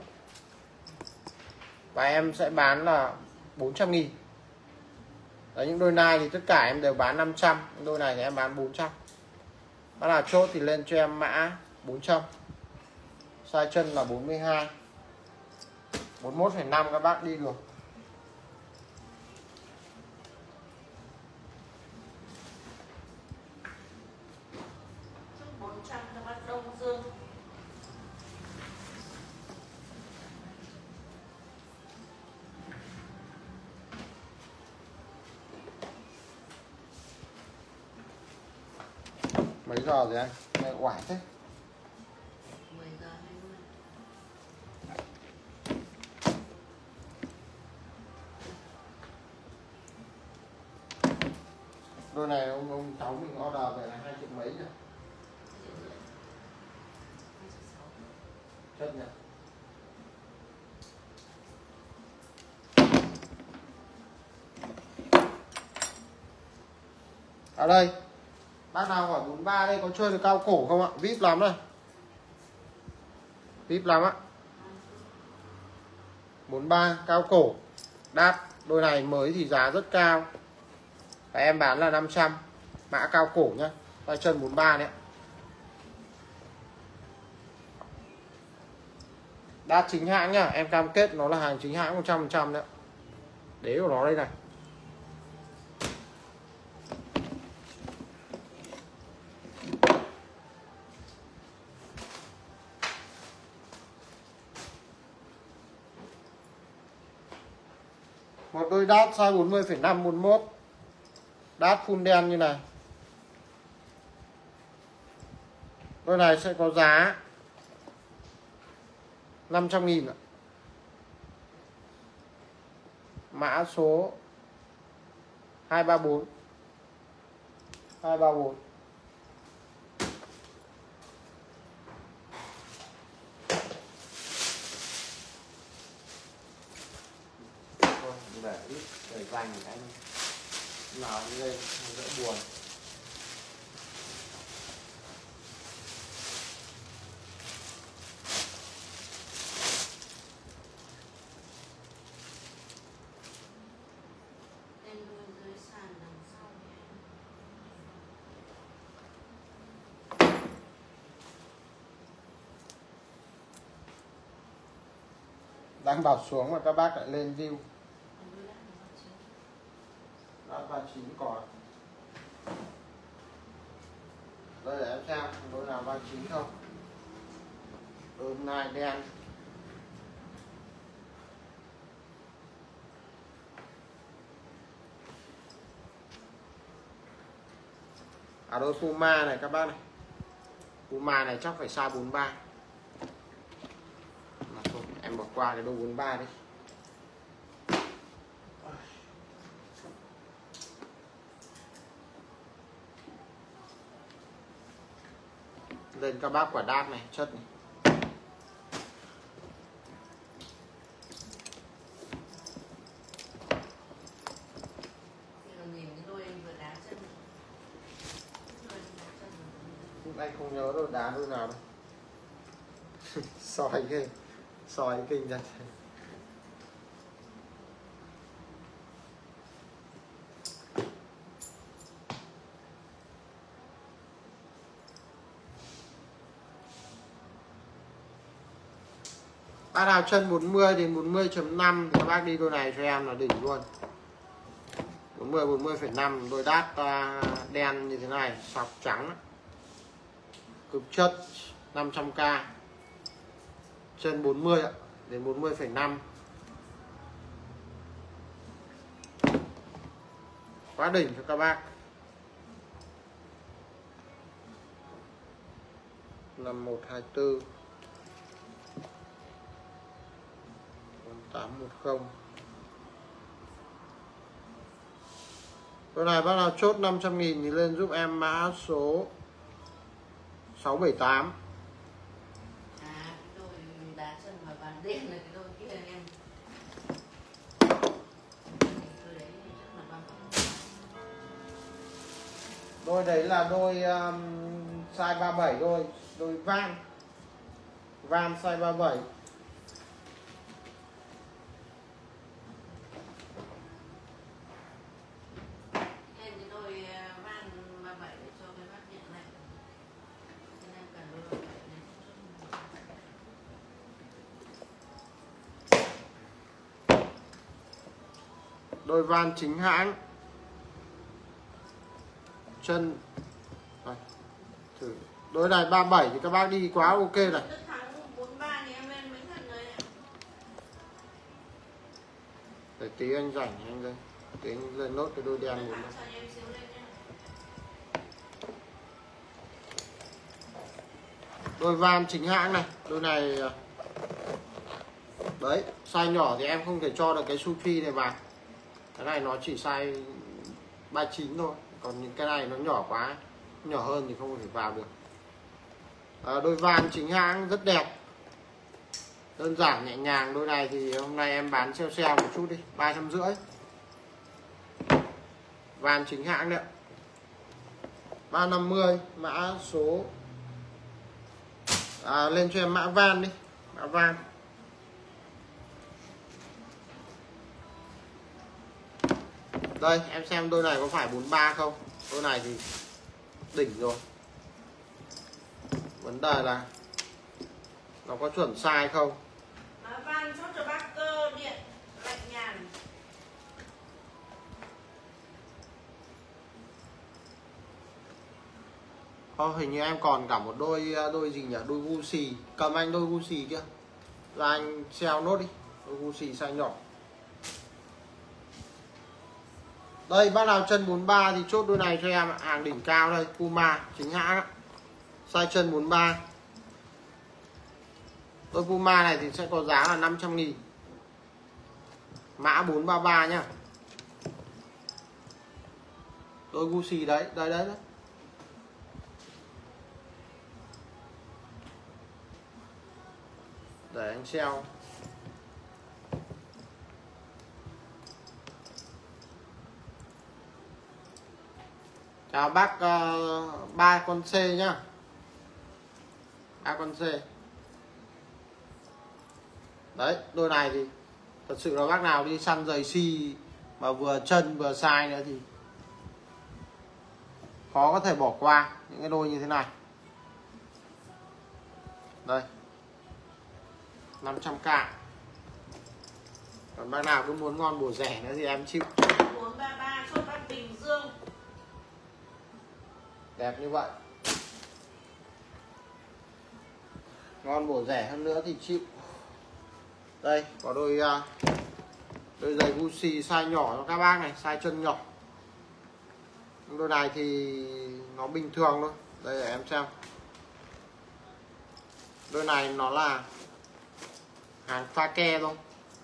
Speaker 1: Và em sẽ bán là bốn trăm nghìn. Đấy, những đôi nai thì tất cả em đều bán năm trăm. Đôi này thì em bán bốn trăm. Bác nào chốt thì lên cho em mã bốn trăm. Size chân là bốn mươi hai. bốn mươi mốt phẩy năm các bác đi được.
Speaker 2: bốn trăm cho bác Đông Dương.
Speaker 1: Mấy giờ rồi anh? Mẹ oải thế.
Speaker 2: mười giờ hai mươi.
Speaker 1: Đôi này ông ông cháu mình order về là hai triệu mấy rồi. Chất nhỉ. Ở đây bác nào hỏi bốn ba đây có chơi được cao cổ không ạ? vê i pê lắm đây. vê i pê lắm ạ. bốn ba cao cổ đắt. Đôi này mới thì giá rất cao. Và em bán là năm trăm. Mã cao cổ nhá. Tay chân bốn ba đấy. Đắt chính hãng nhá. Em cam kết nó là hàng chính hãng một trăm phần trăm đấy. Đế của nó đây này. Một đôi đát size bốn mươi phẩy năm bốn mươi mốt. Đát full đen như này. Đôi này sẽ có giá năm trăm nghìn ạ. mã số hai ba bốn hai ba bốn. Thôi để ít để dành cái nào đi lên đỡ buồn.
Speaker 2: Lên đuôi dưới sàn đằng sau nhé.
Speaker 1: Đang bảo xuống mà các bác lại lên view. Đã ba chín còn. Đây để em xem đôi nào ba chín không. Đôi này đen. À đôi Puma này các bác này. Puma này chắc phải size bốn mươi ba. Mà thôi em bỏ qua cái đôi bốn mươi ba đi. Lên các bác quả đát này, chất này.
Speaker 2: Nhìn cái đôi em vừa đá chân. Đôi em đá chân.
Speaker 1: Lúc anh không nhớ đôi đá đôi nào đâu. Soi ghê. Soi kinh ra. Bác nào chân bốn mươi đến bốn mươi chấm năm thì các bác đi đôi này cho em là đỉnh luôn. bốn mươi bốn mươi phẩy năm đôi đát uh, đen như thế này, sọc trắng. Cực chất năm trăm k. Chân bốn mươi ạ, đến bốn mươi phẩy năm. Quá đỉnh cho các bác. năm một hai tư tám một không. Đôi này bác nào chốt năm trăm nghìn thì lên giúp em mã số sáu bảy tám.
Speaker 2: À, cái đôi đá chân mà bàn đen là cái đôi kia em. Đôi đấy thì chắc là bằng.
Speaker 1: Đôi đấy là đôi um, size ba mươi bảy đôi, đôi van. Van size ba mươi bảy.
Speaker 2: Em cái đôi van ba mươi bảy để cho cái bác nhận này. Nên em cần đôi ba mươi bảy này.
Speaker 1: Đôi van chính hãng. Chân đây. Thử. Đôi này ba mươi bảy thì các bác đi quá ok này.
Speaker 2: Đức Thắng bốn mươi ba thì em lên mấy thằng rồi ạ.
Speaker 1: Để tí anh rảnh anh lên. Tí anh lên nốt cái đôi đen
Speaker 2: Đức
Speaker 1: của
Speaker 2: Thắng
Speaker 1: nó.
Speaker 2: cho em xíu lên nhá.
Speaker 1: Đôi van chính hãng này. Đôi này đấy, size nhỏ thì em không thể cho được cái Sufi này vào. Cái này nó chỉ size ba mươi chín thôi. Còn những cái này nó nhỏ quá, nhỏ hơn thì không thể vào được. À, đôi van chính hãng rất đẹp, đơn giản nhẹ nhàng. Đôi này thì hôm nay em bán sale sale một chút đi, ba trăm rưỡi. Van chính hãng đấy, ba năm mươi mã số. À, lên cho em mã van đi, mã van. Đây em xem đôi này có phải bốn mươi ba không. Đôi này thì đỉnh rồi. Vấn đề là nó có chuẩn size không.
Speaker 2: Mã van chốt cho bác Cơ Điện Lạnh Nhàn.
Speaker 1: Thôi hình như em còn cả một đôi đôi gì nhỉ, đôi Gucci. Cầm anh đôi Gucci kia ra anh sell nốt đi. Đôi Gucci size nhỏ. Đây bác nào chân bốn mươi ba thì chốt đôi này cho em, hàng đỉnh cao đây, Puma chính hãng. Size chân bốn mươi ba. Đôi Puma này thì sẽ có giá là năm trăm nghìn. Mã bốn ba ba nhá. Đôi Gucci đấy, đây đấy đấy. Để anh treo. Chào bác uh, ba con C nhá. ba con C. Đấy, đôi này thì thật sự là bác nào đi săn giày xi mà vừa chân vừa size nữa thì khó có thể bỏ qua những cái đôi như thế này. Đây, năm trăm k. Còn bác nào cứ muốn ngon bổ rẻ nữa thì em chịu.
Speaker 2: bốn ba ba chốt bác Bình Dương.
Speaker 1: Đẹp như vậy. Ngon bổ rẻ hơn nữa thì chịu. Đây có đôi uh, đôi giày Gucci size nhỏ cho các bác này, size chân nhỏ. Đôi này thì nó bình thường thôi. Đây để em xem. Đôi này nó là hàng pha ke thôi.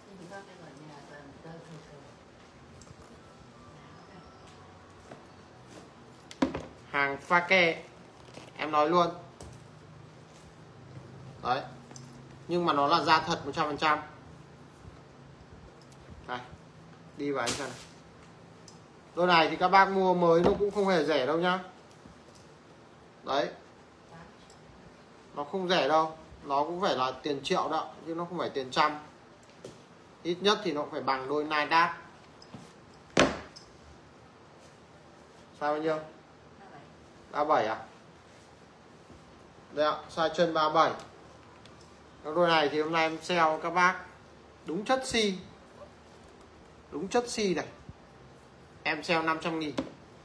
Speaker 1: Hàng pha ke em nói luôn. Đấy. Nhưng mà nó là da thật một trăm phần trăm. Đây. Đi vào anh xem này. Đôi này thì các bác mua mới nó cũng không hề rẻ đâu nhá. Đấy. Nó không rẻ đâu. Nó cũng phải là tiền triệu đó, chứ nó không phải tiền trăm. Ít nhất thì nó cũng phải bằng đôi Nike. Sao bao nhiêu? ba mươi bảy à? Đây ạ, size chân ba mươi bảy. Cái đôi này thì hôm nay em sale các bác đúng chất xi. Đúng chất xi này. Em sale năm trăm nghìn.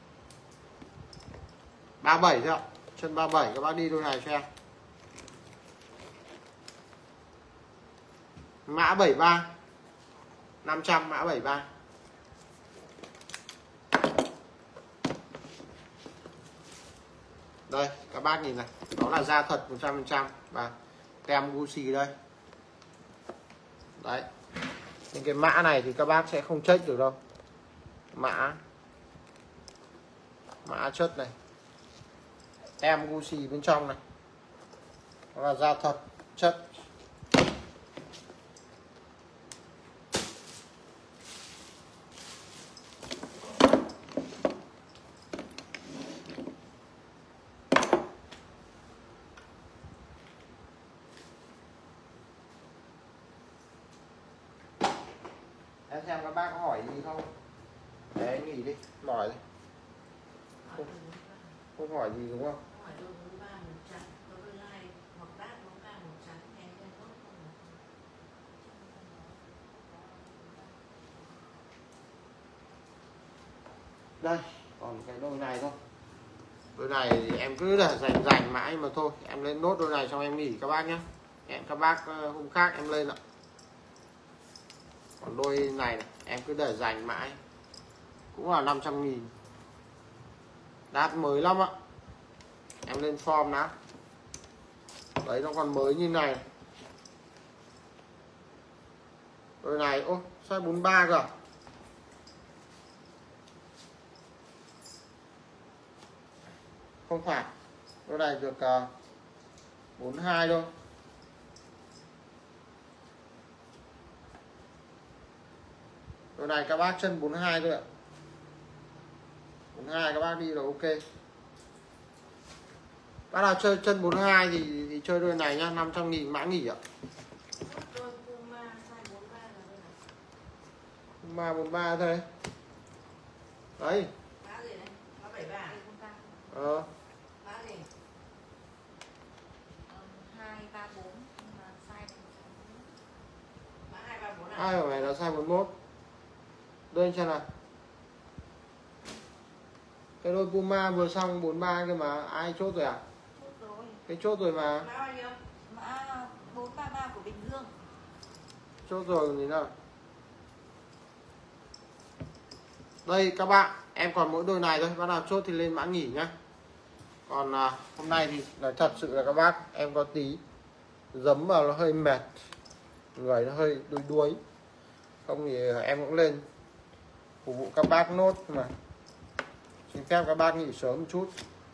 Speaker 1: ba mươi bảy thôi ạ. Chân ba mươi bảy các bác đi đôi này cho em. Mã bảy ba. năm trăm mã bảy ba. Đây các bác nhìn này, đó là da thật một trăm phần trăm và tem Gucci đây. Đấy. Những cái mã này thì các bác sẽ không check được đâu. Mã Mã chất này. Tem Gucci bên trong này. Đó là da thật, chất. Em xem các bác có hỏi gì không? Để anh nghỉ đi, mỏi đi. Không, không hỏi gì đúng không?
Speaker 2: Hỏi đôi bốn ba một trắng, đôi hai hoặc đát bốn ba một trắng, em lên tốt không?
Speaker 1: Đây, còn cái đôi này thôi. Đôi này thì em cứ để dành dành mãi mà thôi. Em lên nốt đôi này xong em nghỉ các bác nhé. Hẹn các bác hôm khác em lên ạ. Còn đôi này, này em cứ để dành mãi. Cũng là năm trăm nghìn. Đát mới lắm ạ. Em lên form đã. Đấy nó còn mới như này. Đôi này, ô, size bốn mươi ba cơ à? Không phải. Đôi này được uh, bốn mươi hai thôi. Đôi này các bác chân bốn mươi hai thôi ạ. bốn mươi hai các bác đi là ok. Bác nào chơi chân bốn mươi hai thì, thì chơi đôi này nhá, năm trăm nghìn mã nghỉ ạ.
Speaker 2: Đôi Puma size bốn mươi ba là đôi này.
Speaker 1: Puma bốn mươi ba thôi. Đấy.
Speaker 2: Mã gì đấy? Mã bảy ba.
Speaker 1: Ờ.
Speaker 2: Mã gì?
Speaker 3: hai ba bốn mà size
Speaker 2: Mã hai ba bốn à?
Speaker 1: Ai ở này là size bốn mươi mốt. Đây anh xem nào. Cái đôi Puma vừa xong bốn mươi ba cơ mà ai chốt rồi à?
Speaker 3: chốt rồi.
Speaker 1: Cái chốt rồi mà.
Speaker 2: Mã bao nhiêu?
Speaker 3: Mã bốn ba ba của Bình Dương.
Speaker 1: Chốt rồi còn gì nào. Đây các bạn, em còn mỗi đôi này thôi, bác nào chốt thì lên mã nghỉ nhá. Còn à, hôm nay thì là thật sự là các bác, em có tí giấm vào nó hơi mệt, người nó hơi đuối đuối. không thì em cũng lên phục vụ các bác nốt mà. Xin phép các bác nghỉ sớm một chút.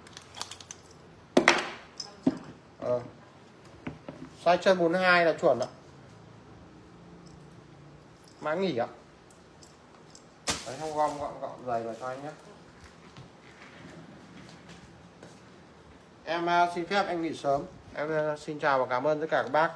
Speaker 1: Ờ. Size chân bốn mươi hai là chuẩn ạ. Mã nghỉ ạ. Đấy, không gom gọn gọn giày vào cho anh nhé. Em uh, xin phép anh nghỉ sớm. Em uh, xin chào và cảm ơn tất cả các bác.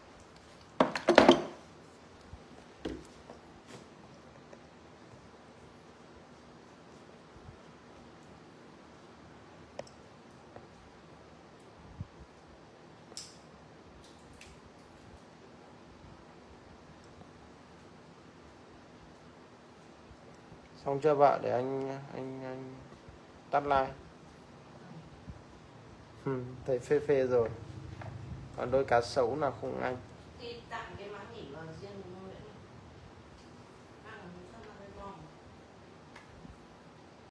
Speaker 1: Xong chưa vợ, để anh anh anh tắt like. Ừ, thấy phê phê rồi. Còn đôi cá sấu là không anh.